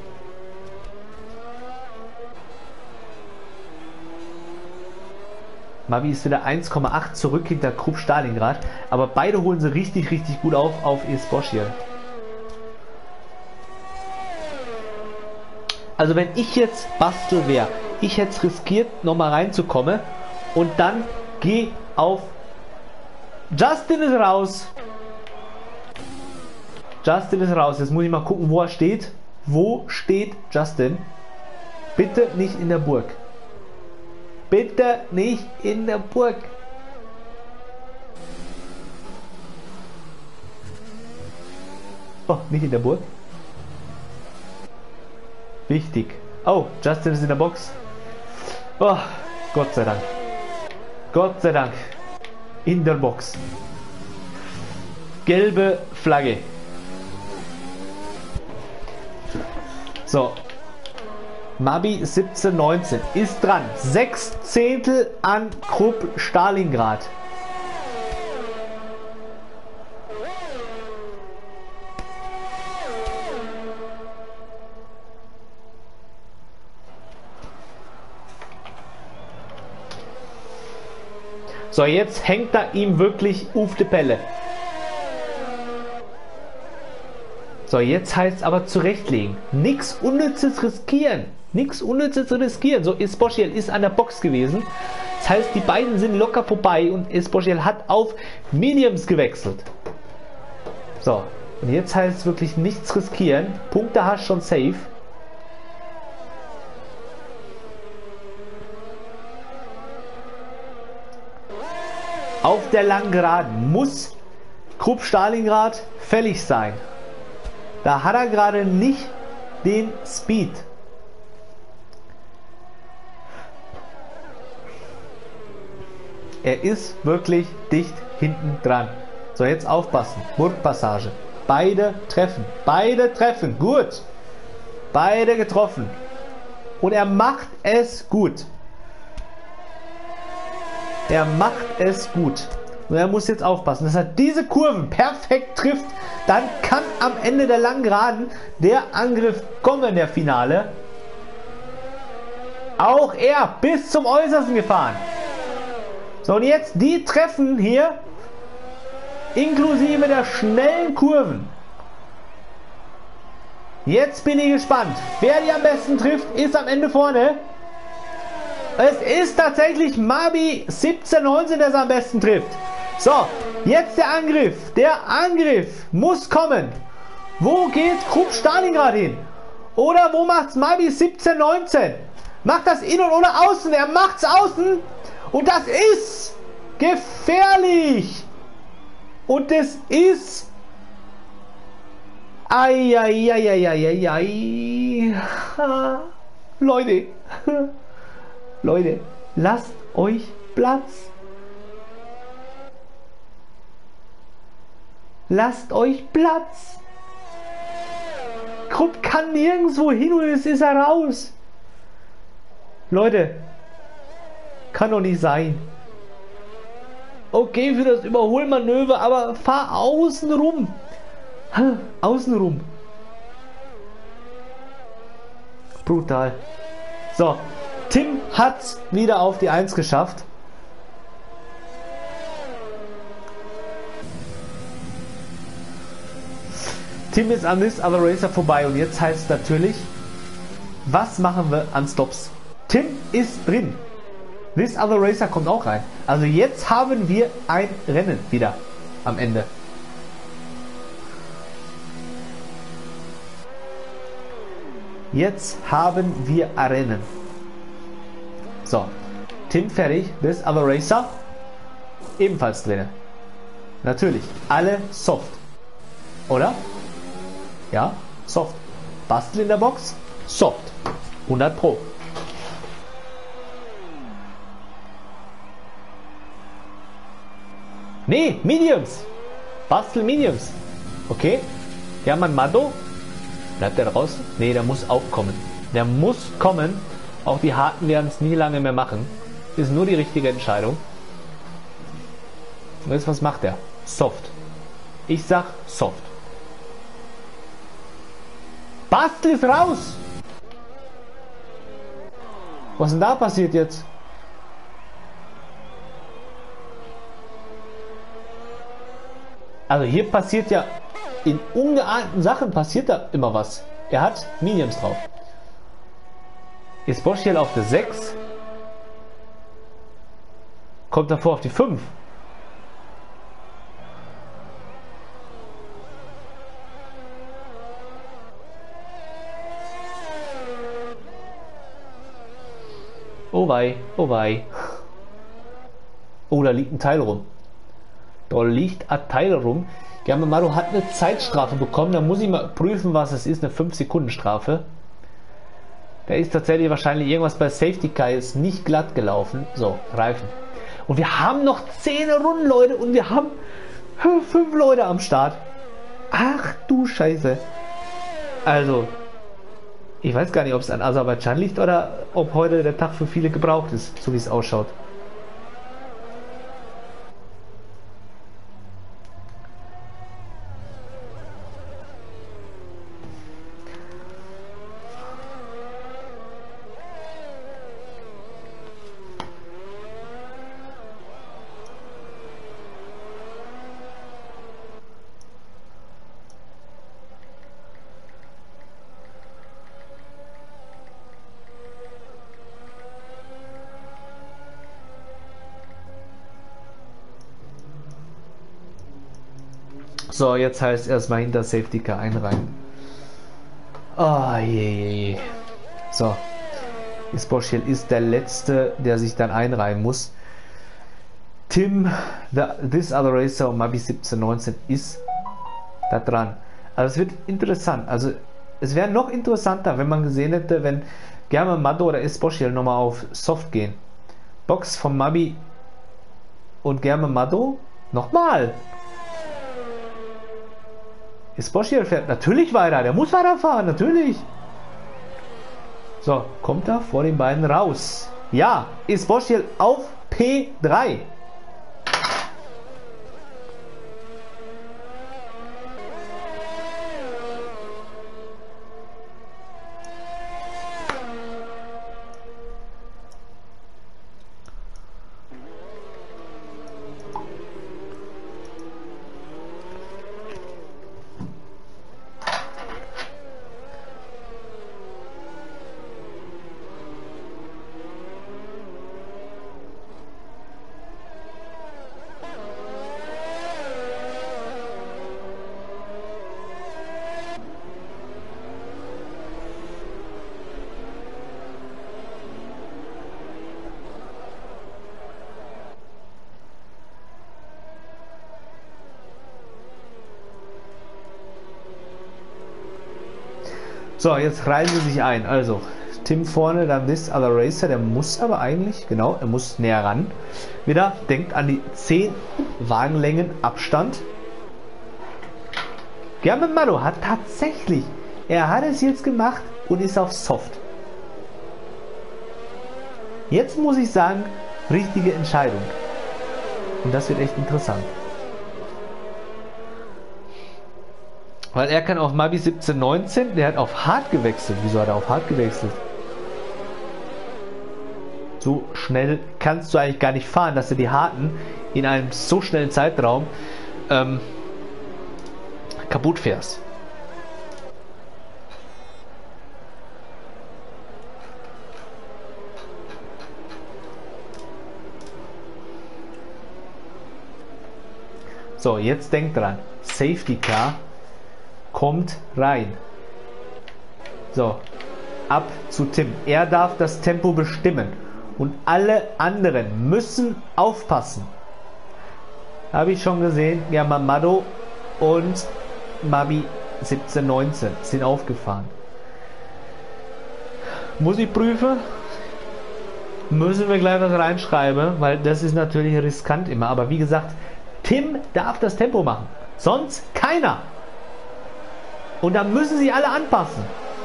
[SPEAKER 1] Mavi ist wieder eins Komma acht zurück hinter Krupp Stalingrad. Aber beide holen sie richtig, richtig gut auf auf Esposchiel. Also wenn ich jetzt Bastel wäre, ich hätte es riskiert, nochmal reinzukommen und dann geh auf Justin ist raus. Justin ist raus. Jetzt muss ich mal gucken, wo er steht. Wo steht Justin? Bitte nicht in der Burg. Bitte nicht in der Burg. Oh, nicht in der Burg. Wichtig. Oh, Justin ist in der Box. Oh, Gott sei Dank. Gott sei Dank. In der Box. Gelbe Flagge. So. Mabi siebzehn neunzehn ist dran. Sechs Zehntel an Krupp Stalingrad. So, jetzt hängt er ihm wirklich auf die Pelle. So, jetzt heißt es aber zurechtlegen. Nichts Unnützes riskieren. Nichts Unnützes riskieren. So, Esposchiel ist an der Box gewesen. Das heißt, die beiden sind locker vorbei und Esposchiel hat auf Mediums gewechselt. So, und jetzt heißt es wirklich nichts riskieren. Punkte hast schon safe. Auf der langen Geraden muss Krupp Stalingrad fällig sein. Da hat er gerade nicht den Speed. Er ist wirklich dicht hinten dran. So, jetzt aufpassen. Burgpassage. Beide treffen. Beide treffen. Gut. Beide getroffen. Und er macht es gut. Er macht es gut. Und er muss jetzt aufpassen, dass er diese Kurven perfekt trifft. Dann kann am Ende der langen Geraden der Angriff kommen in der Finale. Auch er bis zum Äußersten gefahren. So, und jetzt die Treffen hier, inklusive der schnellen Kurven. Jetzt bin ich gespannt. Wer die am besten trifft, ist am Ende vorne. Es ist tatsächlich Mabi siebzehn neunzehn, der es am besten trifft. So, jetzt der Angriff. Der Angriff muss kommen. Wo geht Krupp Stalingrad hin? Oder wo macht's Mabi siebzehn neunzehn? Macht das innen oder außen? Er macht's außen. Und das ist gefährlich. Und es ist... Eieieiei. Leute. Leute, lasst euch Platz. Lasst euch Platz. Krupp kann nirgendwo hin und es ist heraus. Leute, kann doch nicht sein. Okay für das Überholmanöver, aber fahr außen rum. Außen rum. Brutal. So, Tim hat's wieder auf die eins geschafft. Tim ist an This Other Racer vorbei und jetzt heißt es natürlich, was machen wir an Stops? Tim ist drin. This Other Racer kommt auch rein. Also jetzt haben wir ein Rennen wieder am Ende. Jetzt haben wir ein Rennen. So, Tim fertig. This Other Racer ebenfalls drin. Natürlich, alle soft. Oder? Ja, soft. Bastel in der Box, soft. hundert Pro. Nee, Mediums. Bastel Mediums. Okay. German Mado. Bleibt der draußen? Nee, der muss auch kommen. Der muss kommen. Auch die Harten werden es nie lange mehr machen. Ist nur die richtige Entscheidung. Und jetzt, was macht er? Soft. Ich sag soft. Bastel ist raus! Was ist denn da passiert jetzt? Also hier passiert ja, in ungeahnten Sachen passiert da immer was. Er hat Mediums drauf. Ist Bosch hier auf der sechs? Kommt davor auf die fünf? Oh wei, oh wei. Oh, da liegt ein Teil rum. Da liegt ein Teil rum. German hat eine Zeitstrafe bekommen. Da muss ich mal prüfen, was es ist. Eine fünf Sekunden Strafe. Da ist tatsächlich wahrscheinlich irgendwas bei Safety Car ist nicht glatt gelaufen. So, Reifen. Und wir haben noch zehn Runden, Leute. Und wir haben fünf Leute am Start. Ach du Scheiße. Also, ich weiß gar nicht, ob es an Aserbaidschan liegt oder ob heute der Tag für viele gebraucht ist, so wie es ausschaut. So, jetzt heißt erstmal hinter Safety Car einreihen. Oh, je, je, je. So. Isboschel ist der Letzte, der sich dann einreihen muss. Tim, the, This Other Racer und Mabi siebzehn neunzehn ist da dran. Also es wird interessant. Also es wäre noch interessanter, wenn man gesehen hätte, wenn German Mado oder Isboschel nochmal auf Soft gehen. Box von Mabi und German Mado nochmal. Isboschel fährt natürlich weiter, der muss weiterfahren, natürlich. So, kommt er vor den beiden raus. Ja, Isboschel auf P drei. So, jetzt reihen sie sich ein. Also, Tim vorne, dann This Other Racer, der muss aber eigentlich, genau, er muss näher ran. Wieder, denkt an die zehn Wagenlängen Abstand. German Mado hat tatsächlich, er hat es jetzt gemacht und ist auf Soft. Jetzt muss ich sagen, richtige Entscheidung. Und das wird echt interessant. Weil er kann auf Mabi siebzehn neunzehn, der hat auf Hard gewechselt. Wieso hat er auf Hard gewechselt? So schnell kannst du eigentlich gar nicht fahren, dass du die Harten in einem so schnellen Zeitraum ähm, kaputt fährst. So, jetzt denkt dran. Safety Car kommt rein. So, ab zu Tim. Er darf das Tempo bestimmen. Und alle anderen müssen aufpassen. Habe ich schon gesehen. Ja, Mamado und Mabi siebzehn neunzehn sind aufgefahren. Muss ich prüfen? Müssen wir gleich was reinschreiben, weil das ist natürlich riskant immer. Aber wie gesagt, Tim darf das Tempo machen. Sonst keiner. Und da müssen sie alle anpassen.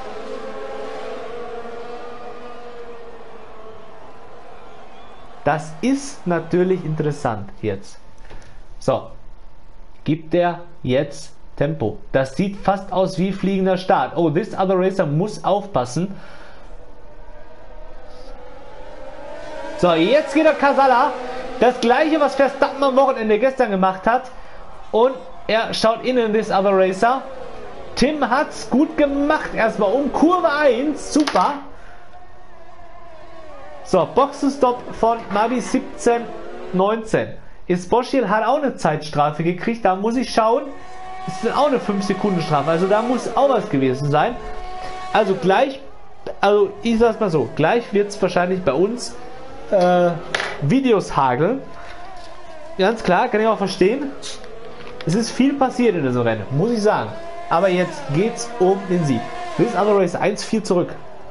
[SPEAKER 1] Das ist natürlich interessant jetzt. So. Gibt er jetzt Tempo. Das sieht fast aus wie fliegender Start. Oh, This Other Racer muss aufpassen. So, jetzt geht der Casala. Das gleiche, was Verstappen am Wochenende gestern gemacht hat. Und er schaut innen This Other Racer. Tim hat's gut gemacht. Erstmal um Kurve eins. Super. So, Boxenstopp von Mabi siebzehn neunzehn. Esposchiel hat auch eine Zeitstrafe gekriegt. Da muss ich schauen. Das ist auch eine fünf Sekunden Strafe. Also da muss auch was gewesen sein. Also gleich, also ich sag's mal so, gleich wird es wahrscheinlich bei uns äh, Videos hageln. Ganz klar, kann ich auch verstehen. Es ist viel passiert in diesem Rennen, muss ich sagen. Aber jetzt geht's um den Sieg. This Other Race eins vier zurück.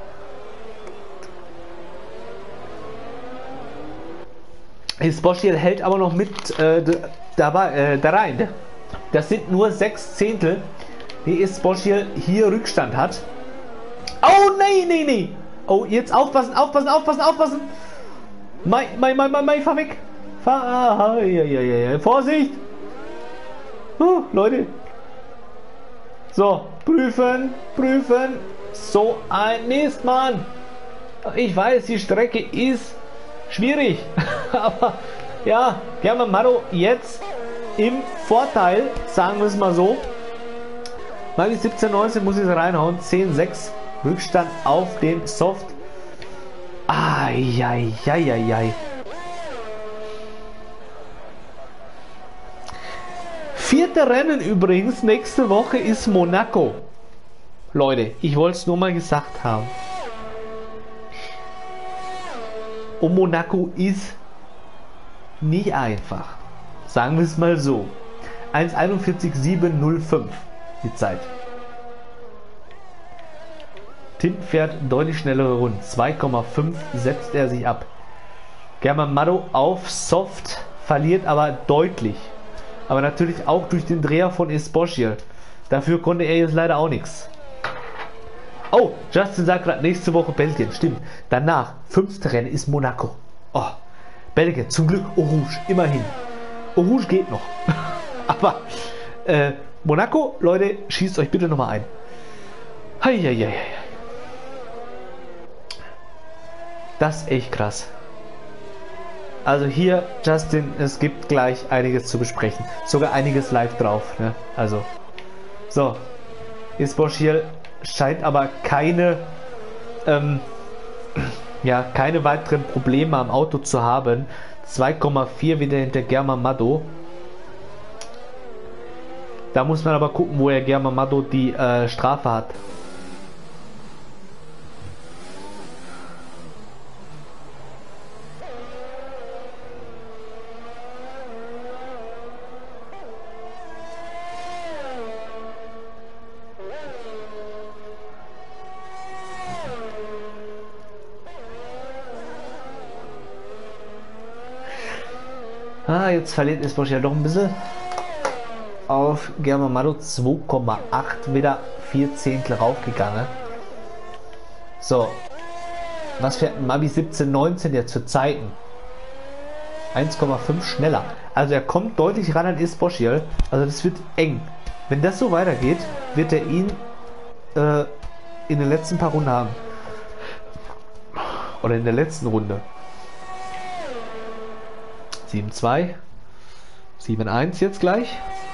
[SPEAKER 1] Esposchiel hält aber noch mit äh, dabei, äh, da rein. Das sind nur sechs Zehntel, die Esposchiel hier Rückstand hat. Oh nein, nein, nein. Oh, jetzt aufpassen, aufpassen, aufpassen, aufpassen. Mein, mein, mein, mein, mein, fahr weg. Fahr, ah, ja, ja, ja, ja. Vorsicht. Uh, Leute. So, prüfen, prüfen. So ein Mist, Mann. Ich weiß, die Strecke ist schwierig. Aber ja, German Mado jetzt im Vorteil, sagen wir es mal so. Mabi siebzehn neunzehn muss ich reinhauen. zehn sechs. Rückstand auf den Soft. Eieieiei. Vierte Rennen übrigens nächste Woche ist Monaco. Leute, ich wollte es nur mal gesagt haben. Und Monaco ist nicht einfach. Sagen wir es mal so. eins einundvierzig sieben null fünf die Zeit. Tim fährt deutlich schnellere Runden. zwei Komma fünf setzt er sich ab. German Mado auf Soft, verliert aber deutlich. Aber natürlich auch durch den Dreher von Esposchiel. Dafür konnte er jetzt leider auch nichts. Oh, Justin sagt gerade nächste Woche Belgien. Stimmt. Danach, fünfte Rennen ist Monaco. Oh, Belgien, zum Glück Eau Rouge, immerhin. Eau Rouge geht noch. Aber äh, Monaco, Leute, schießt euch bitte nochmal ein. Heieiei. Das ist echt krass. Also hier, Justin, es gibt gleich einiges zu besprechen. Sogar einiges live drauf. Ne? Also, so. Isboschil scheint aber keine, ähm, ja, keine weiteren Probleme am Auto zu haben. zwei Komma vier wieder hinter German Mado. Da muss man aber gucken, wo er German Mado die äh, Strafe hat. Ah, jetzt verliert Isbosch ja doch ein bisschen. Auf German Mado zwei Komma acht wieder vier Zehntel raufgegangen. So. Was fährt ein Mabi siebzehn neunzehn jetzt für Zeiten? eins Komma fünf schneller. Also er kommt deutlich ran an Isboschil. Also das wird eng. Wenn das so weitergeht, wird er ihn äh, in den letzten paar Runden haben. Oder in der letzten Runde. sieben zwei. sieben eins jetzt gleich.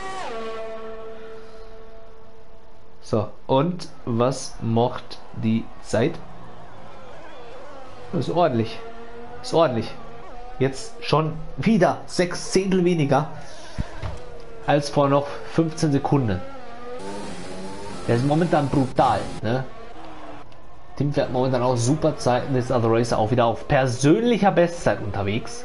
[SPEAKER 1] So, und was macht die Zeit? Das ist ordentlich. Das ist ordentlich. Jetzt schon wieder sechs Zehntel weniger als vor noch fünfzehn Sekunden. Der ist momentan brutal, ne? Tim fährt momentan auch super Zeiten, ist also Racer auch wieder auf persönlicher Bestzeit unterwegs.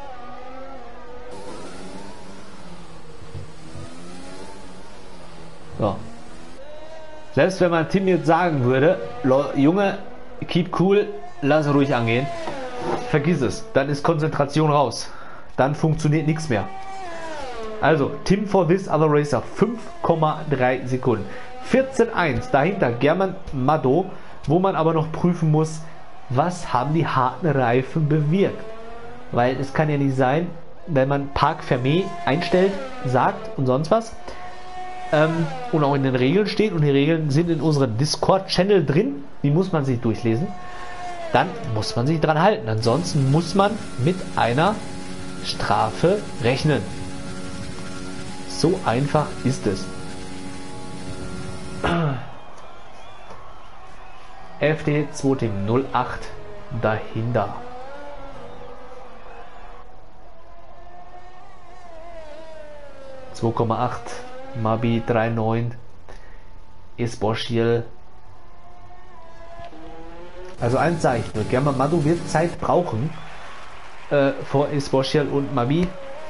[SPEAKER 1] So. Selbst wenn man Tim jetzt sagen würde, Junge, keep cool, lass ruhig angehen, vergiss es, dann ist Konzentration raus. Dann funktioniert nichts mehr. Also, Tim for this other racer, fünf Komma drei Sekunden. vierzehn eins, dahinter German Mado, wo man aber noch prüfen muss, was haben die harten Reifen bewirkt. Weil es kann ja nicht sein, wenn man Parc Fermé einstellt, sagt und sonst was, ähm, und auch in den Regeln steht, und die Regeln sind in unserem Discord-Channel drin, die muss man sich durchlesen, dann muss man sich dran halten. Ansonsten muss man mit einer Strafe rechnen. So einfach ist es. F D zwei Team null acht dahinter. zwei Komma acht, Mabi drei Komma neun, Isboschil. Also eins sage ich nur, German Mado wird Zeit brauchen äh, vor Isboschil und Mabi.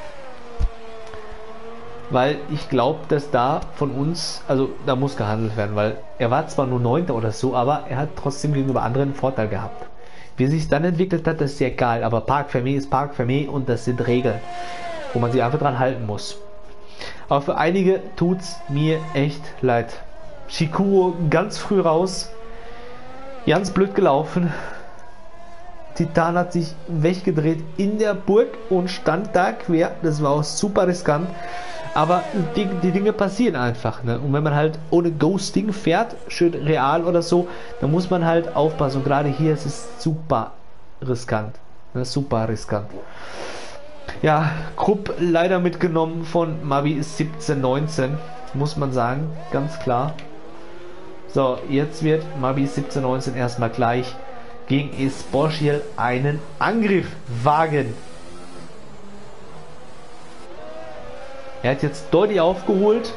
[SPEAKER 1] Weil ich glaube, dass da von uns, also da muss gehandelt werden, weil er war zwar nur Neunter oder so, aber er hat trotzdem gegenüber anderen einen Vorteil gehabt. Wie sich dann entwickelt hat, das ist ja egal, aber Parc Fermé ist Parc Fermé und das sind Regeln, wo man sich einfach dran halten muss. Aber für einige tut es mir echt leid. Chikuo ganz früh raus, ganz blöd gelaufen. Titan hat sich weggedreht in der Burg und stand da quer, das war auch super riskant. Aber die, die Dinge passieren einfach, ne? Und wenn man halt ohne Ghosting fährt, schön real oder so, dann muss man halt aufpassen. Und gerade hier ist es super riskant. Ne? Super riskant. Ja, Krupp leider mitgenommen von Mabi siebzehn neunzehn, muss man sagen, ganz klar. So, jetzt wird Mabi siebzehn neunzehn erstmal gleich gegen Isboschil einen Angriff wagen. Er hat jetzt deutlich aufgeholt.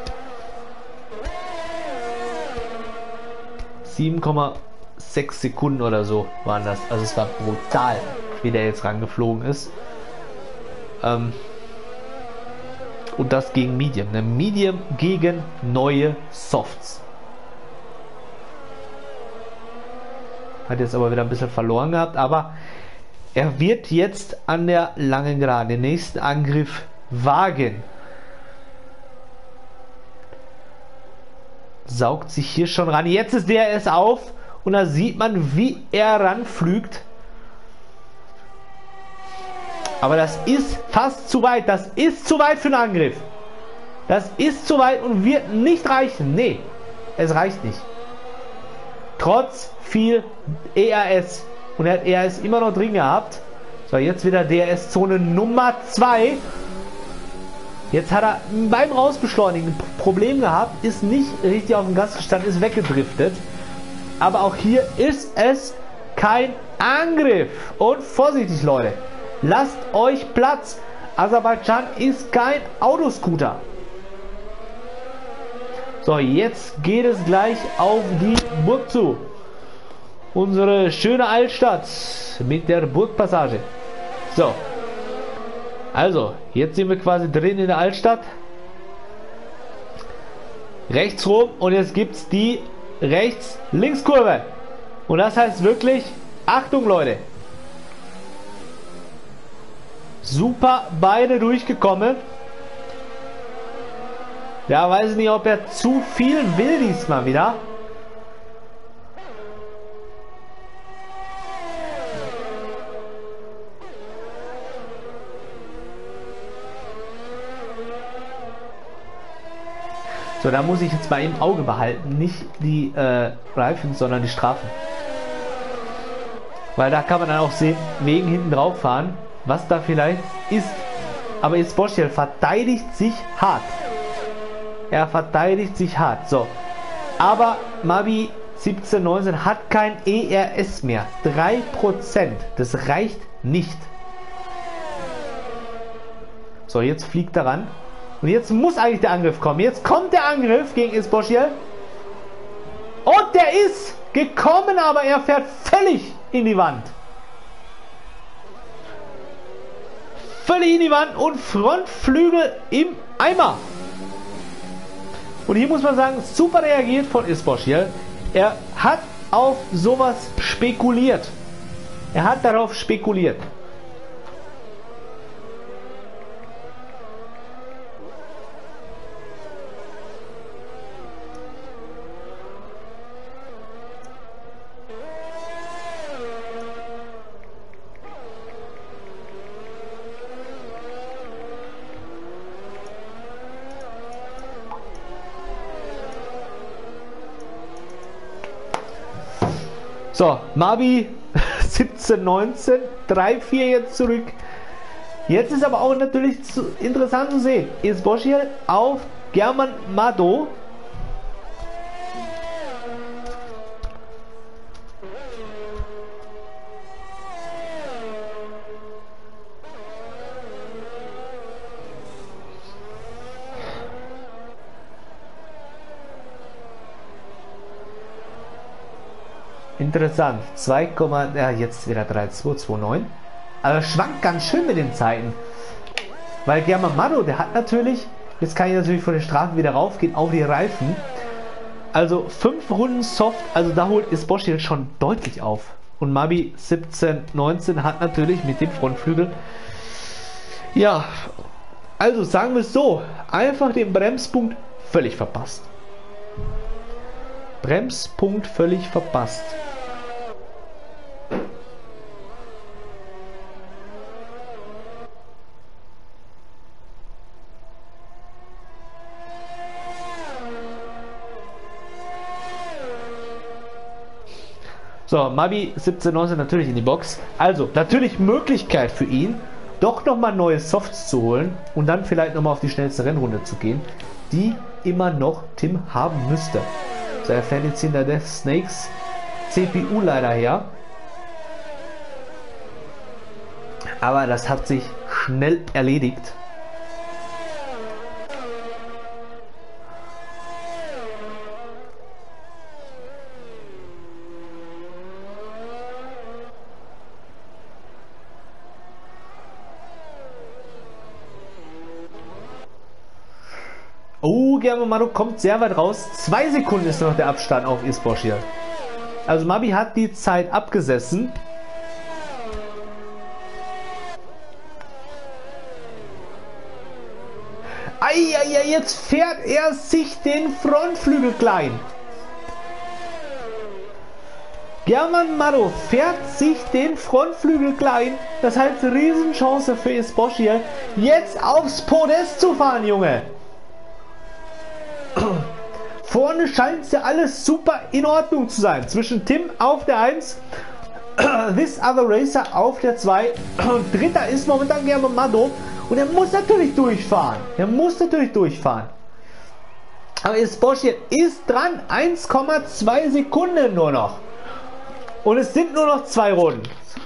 [SPEAKER 1] sieben Komma sechs Sekunden oder so waren das. Also es war brutal, wie der jetzt rangeflogen ist. Ähm Und das gegen Medium. Ne? Medium gegen neue Softs. Hat jetzt aber wieder ein bisschen verloren gehabt. Aber er wird jetzt an der langen Geraden den nächsten Angriff wagen. Saugt sich hier schon ran. Jetzt ist der es auf und da sieht man, wie er ranflügt. Aber das ist fast zu weit. Das ist zu weit für einen Angriff. Das ist zu weit und wird nicht reichen. Nee, es reicht nicht. Trotz viel E R S. Und er hat E R S immer noch drin gehabt. So, jetzt wieder D R S-Zone Nummer zwei. Jetzt hat er beim Rausbeschleunigen ein Problem gehabt. Ist nicht richtig auf dem Gas gestanden, ist weggedriftet. Aber auch hier ist es kein Angriff. Und vorsichtig, Leute. Lasst euch Platz. Aserbaidschan ist kein Autoscooter. So, jetzt geht es gleich auf die Burg zu. Unsere schöne Altstadt mit der Burgpassage. So. Also, jetzt sind wir quasi drin in der Altstadt. Rechts rum und jetzt gibt es die Rechts-Links-Kurve. Und das heißt wirklich, Achtung Leute. Super, beide durchgekommen. Ja, weiß ich nicht, ob er zu viel will diesmal wieder. So, da muss ich jetzt mal im Auge behalten, nicht die äh, Reifen, sondern die Strafen. Weil da kann man dann auch sehen, wegen hinten drauf fahren, was da vielleicht ist. Aber Izboschil verteidigt sich hart. Er verteidigt sich hart. So. Aber Mabi siebzehn neunzehn hat kein E R S mehr. drei Prozent. Das reicht nicht. So, jetzt fliegt er ran. Und jetzt muss eigentlich der Angriff kommen. Jetzt kommt der Angriff gegen Izboschil. Und der ist gekommen, aber er fährt völlig in die Wand. Völlig in die Wand und Frontflügel im Eimer. Und hier muss man sagen, super reagiert von Izboschil. Er hat auf sowas spekuliert. Er hat darauf spekuliert. So, Mabi siebzehn neunzehn, drei vier jetzt zurück. Jetzt ist aber auch natürlich zu, interessant zu sehen. Izboschil auf German Mado. Interessant. zwei, ja, jetzt wieder drei zwei zwei neun. Aber schwankt ganz schön mit den Zeiten. Weil German Mado, der hat natürlich, jetzt kann ich natürlich von den Strafen wieder raufgehen auf die Reifen. Also fünf Runden Soft, also da holt Izboschil schon deutlich auf. Und Mabi siebzehn neunzehn hat natürlich mit dem Frontflügel, ja, also sagen wir es so, einfach den Bremspunkt völlig verpasst. Bremspunkt völlig verpasst. So, Mabi siebzehn neunzehn natürlich in die Box. Also, natürlich Möglichkeit für ihn, doch nochmal neue Softs zu holen und dann vielleicht nochmal auf die schnellste Rennrunde zu gehen, die immer noch Tim haben müsste. So, er fährt jetzt hinter Death Snakes C P U leider her. Aber das hat sich schnell erledigt. Oh, German Mado kommt sehr weit raus. Zwei Sekunden ist noch der Abstand auf Izboschil. Also Mabi hat die Zeit abgesessen. Eieiei, jetzt fährt er sich den Frontflügel klein. German Mado fährt sich den Frontflügel klein. Das heißt, Riesenchance für Esposchier, jetzt aufs Podest zu fahren, Junge. Vorne scheint es ja alles super in Ordnung zu sein. Zwischen Tim auf der eins, This Other Racer auf der zwei. Und dritter ist momentan German Mado. Und er muss natürlich durchfahren. Er muss natürlich durchfahren. Aber Esposchier ist dran. eins Komma zwei Sekunden nur noch. Und es sind nur noch zwei Runden.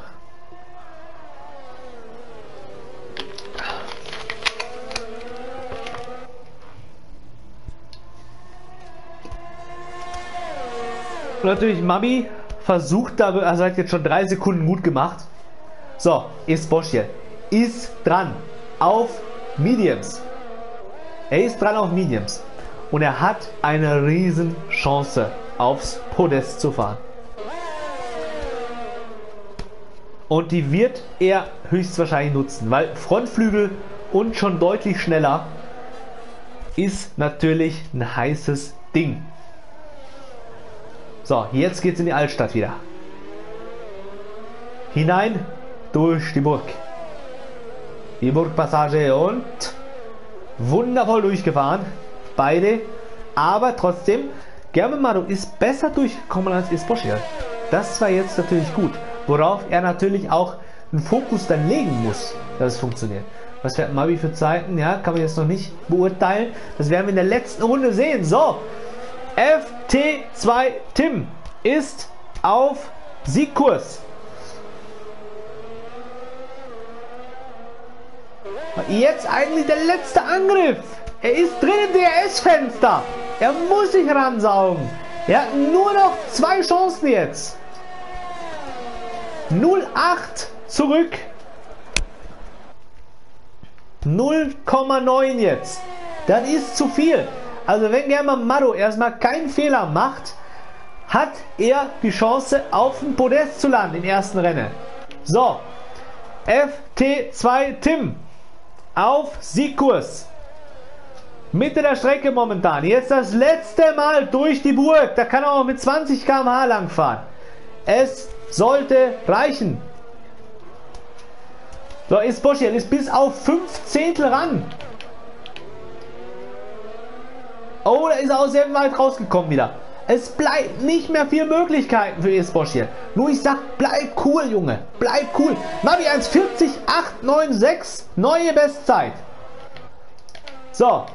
[SPEAKER 1] Und natürlich Mabi versucht da, also hat jetzt schon drei Sekunden gut gemacht. So, Esposchier ist dran auf Mediums. Er ist dran auf Mediums. Und er hat eine riesen Chance aufs Podest zu fahren. Und die wird er höchstwahrscheinlich nutzen, weil Frontflügel und schon deutlich schneller ist natürlich ein heißes Ding. So, jetzt geht's in die Altstadt wieder. Hinein durch die Burg. Die Burgpassage und wundervoll durchgefahren. Beide. Aber trotzdem, German Mado ist besser durchgekommen als Esposchier. Das war jetzt natürlich gut. Worauf er natürlich auch einen Fokus dann legen muss, dass es funktioniert. Was fährt Mabi für Zeiten? Ja, kann man jetzt noch nicht beurteilen. Das werden wir in der letzten Runde sehen. So, F T zwei Tim ist auf Siegkurs. Jetzt eigentlich der letzte Angriff. Er ist drin im D R S-Fenster. Er muss sich ransaugen. Er hat nur noch zwei Chancen jetzt. null Komma acht zurück. null Komma neun jetzt. Das ist zu viel. Also wenn German Mado erstmal keinen Fehler macht, hat er die Chance auf dem Podest zu landen im ersten Rennen. So, F T zwei Tim auf Siegkurs. Mitte der Strecke momentan. Jetzt das letzte Mal durch die Burg. Da kann er auch mit zwanzig Kilometer pro Stunde lang fahren. Es sollte reichen. So, Esposchier ist bis auf fünf Zehntel ran. Oh, da ist er auch sehr weit rausgekommen wieder. Es bleibt nicht mehr viel Möglichkeiten für Esposchier. Nur ich sag, bleib cool, Junge. Bleib cool. Mabi eins vierzig acht neun sechs. Neue Bestzeit. So.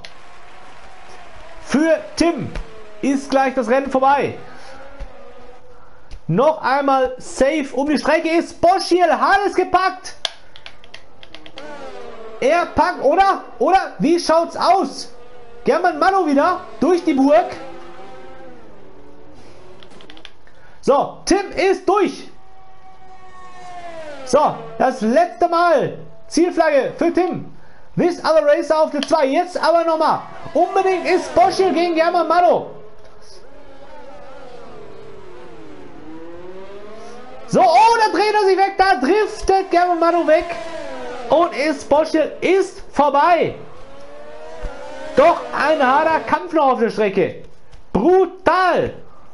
[SPEAKER 1] Für Tim ist gleich das Rennen vorbei. Noch einmal safe um die Strecke. Esposchier hat es gepackt. Er packt, oder? Oder? Wie schaut's aus? German Mado wieder durch die Burg. So, Tim ist durch. So, das letzte Mal. Zielflagge für Tim. This Other Racer auf der zwei. Jetzt aber nochmal. Unbedingt Esposchier gegen German Mado. So, oh, da dreht er sich weg. Da driftet German Mado weg. Und Esposchier ist vorbei. Doch ein harter Kampf noch auf der Strecke. Brutal.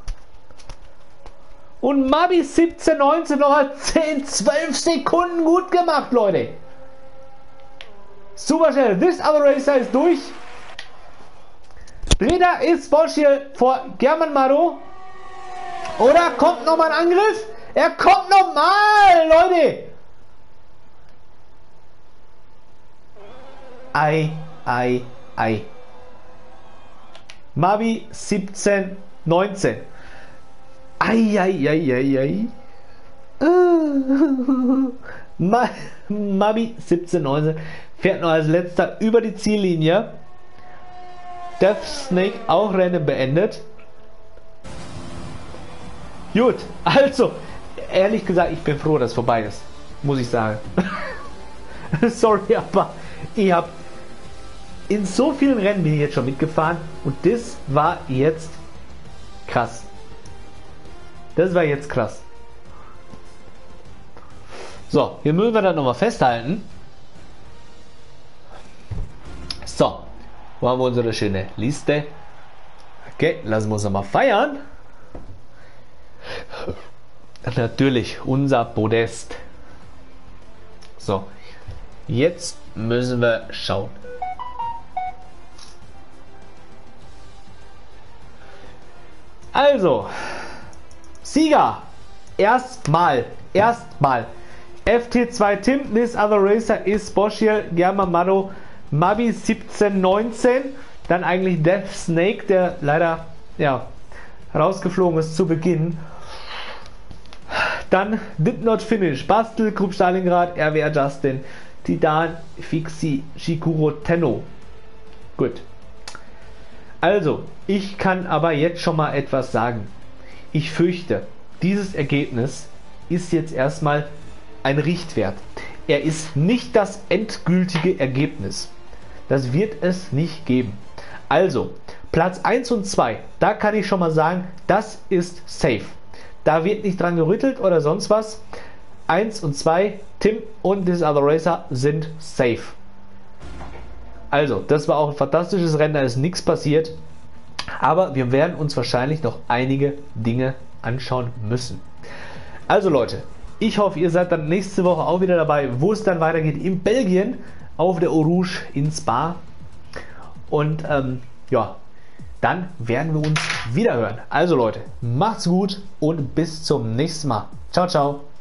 [SPEAKER 1] Und Mabi siebzehn neunzehn noch mal zehn, zwölf Sekunden gut gemacht, Leute. Super schnell. This Other Racer ist durch. Dritter ist Esposchier vor German Mado. Oder kommt nochmal ein Angriff? Er kommt nochmal, Leute. Ei, ei, ei. Mabi siebzehn neunzehn. Ei, ei, ei, ei, ei. Uh. Ma Mabi siebzehn neunzehn fährt noch als letzter über die Ziellinie. Death Snake auch Rennen beendet. Gut, also, ehrlich gesagt, ich bin froh, dass es vorbei ist. Muss ich sagen. Sorry, aber ich habe in so vielen Rennen bin ich jetzt schon mitgefahren und das war jetzt krass. Das war jetzt krass. So, hier müssen wir dann nochmal festhalten. So, wo haben wir unsere schöne Liste? Okay, lassen wir uns nochmal feiern. natürlich unser Podest. So, jetzt müssen wir schauen. Also, Sieger, erstmal, erstmal, F T zwei Tim, This Other Racer ist Boschiel, Germamado, Mabi siebzehn neunzehn, dann eigentlich Death Snake, der leider, ja, rausgeflogen ist zu Beginn. Dann Did Not Finish, Bastel, Krupp Stalingrad, R W R Justin, Titan, Fixi, Shikuro Tenno. Gut. Also, ich kann aber jetzt schon mal etwas sagen. Ich fürchte, dieses Ergebnis ist jetzt erstmal ein Richtwert. Er ist nicht das endgültige Ergebnis. Das wird es nicht geben. Also, Platz eins und zwei, da kann ich schon mal sagen, das ist safe. Da wird nicht dran gerüttelt oder sonst was. eins und zwei, Tim und This Other Racer sind safe. Also, das war auch ein fantastisches Rennen, da ist nichts passiert. Aber wir werden uns wahrscheinlich noch einige Dinge anschauen müssen. Also Leute, ich hoffe, ihr seid dann nächste Woche auch wieder dabei, wo es dann weitergeht in Belgien auf der Eau Rouge in Spa. Und ähm, ja, dann werden wir uns wieder hören. Also Leute, macht's gut und bis zum nächsten Mal. Ciao, ciao.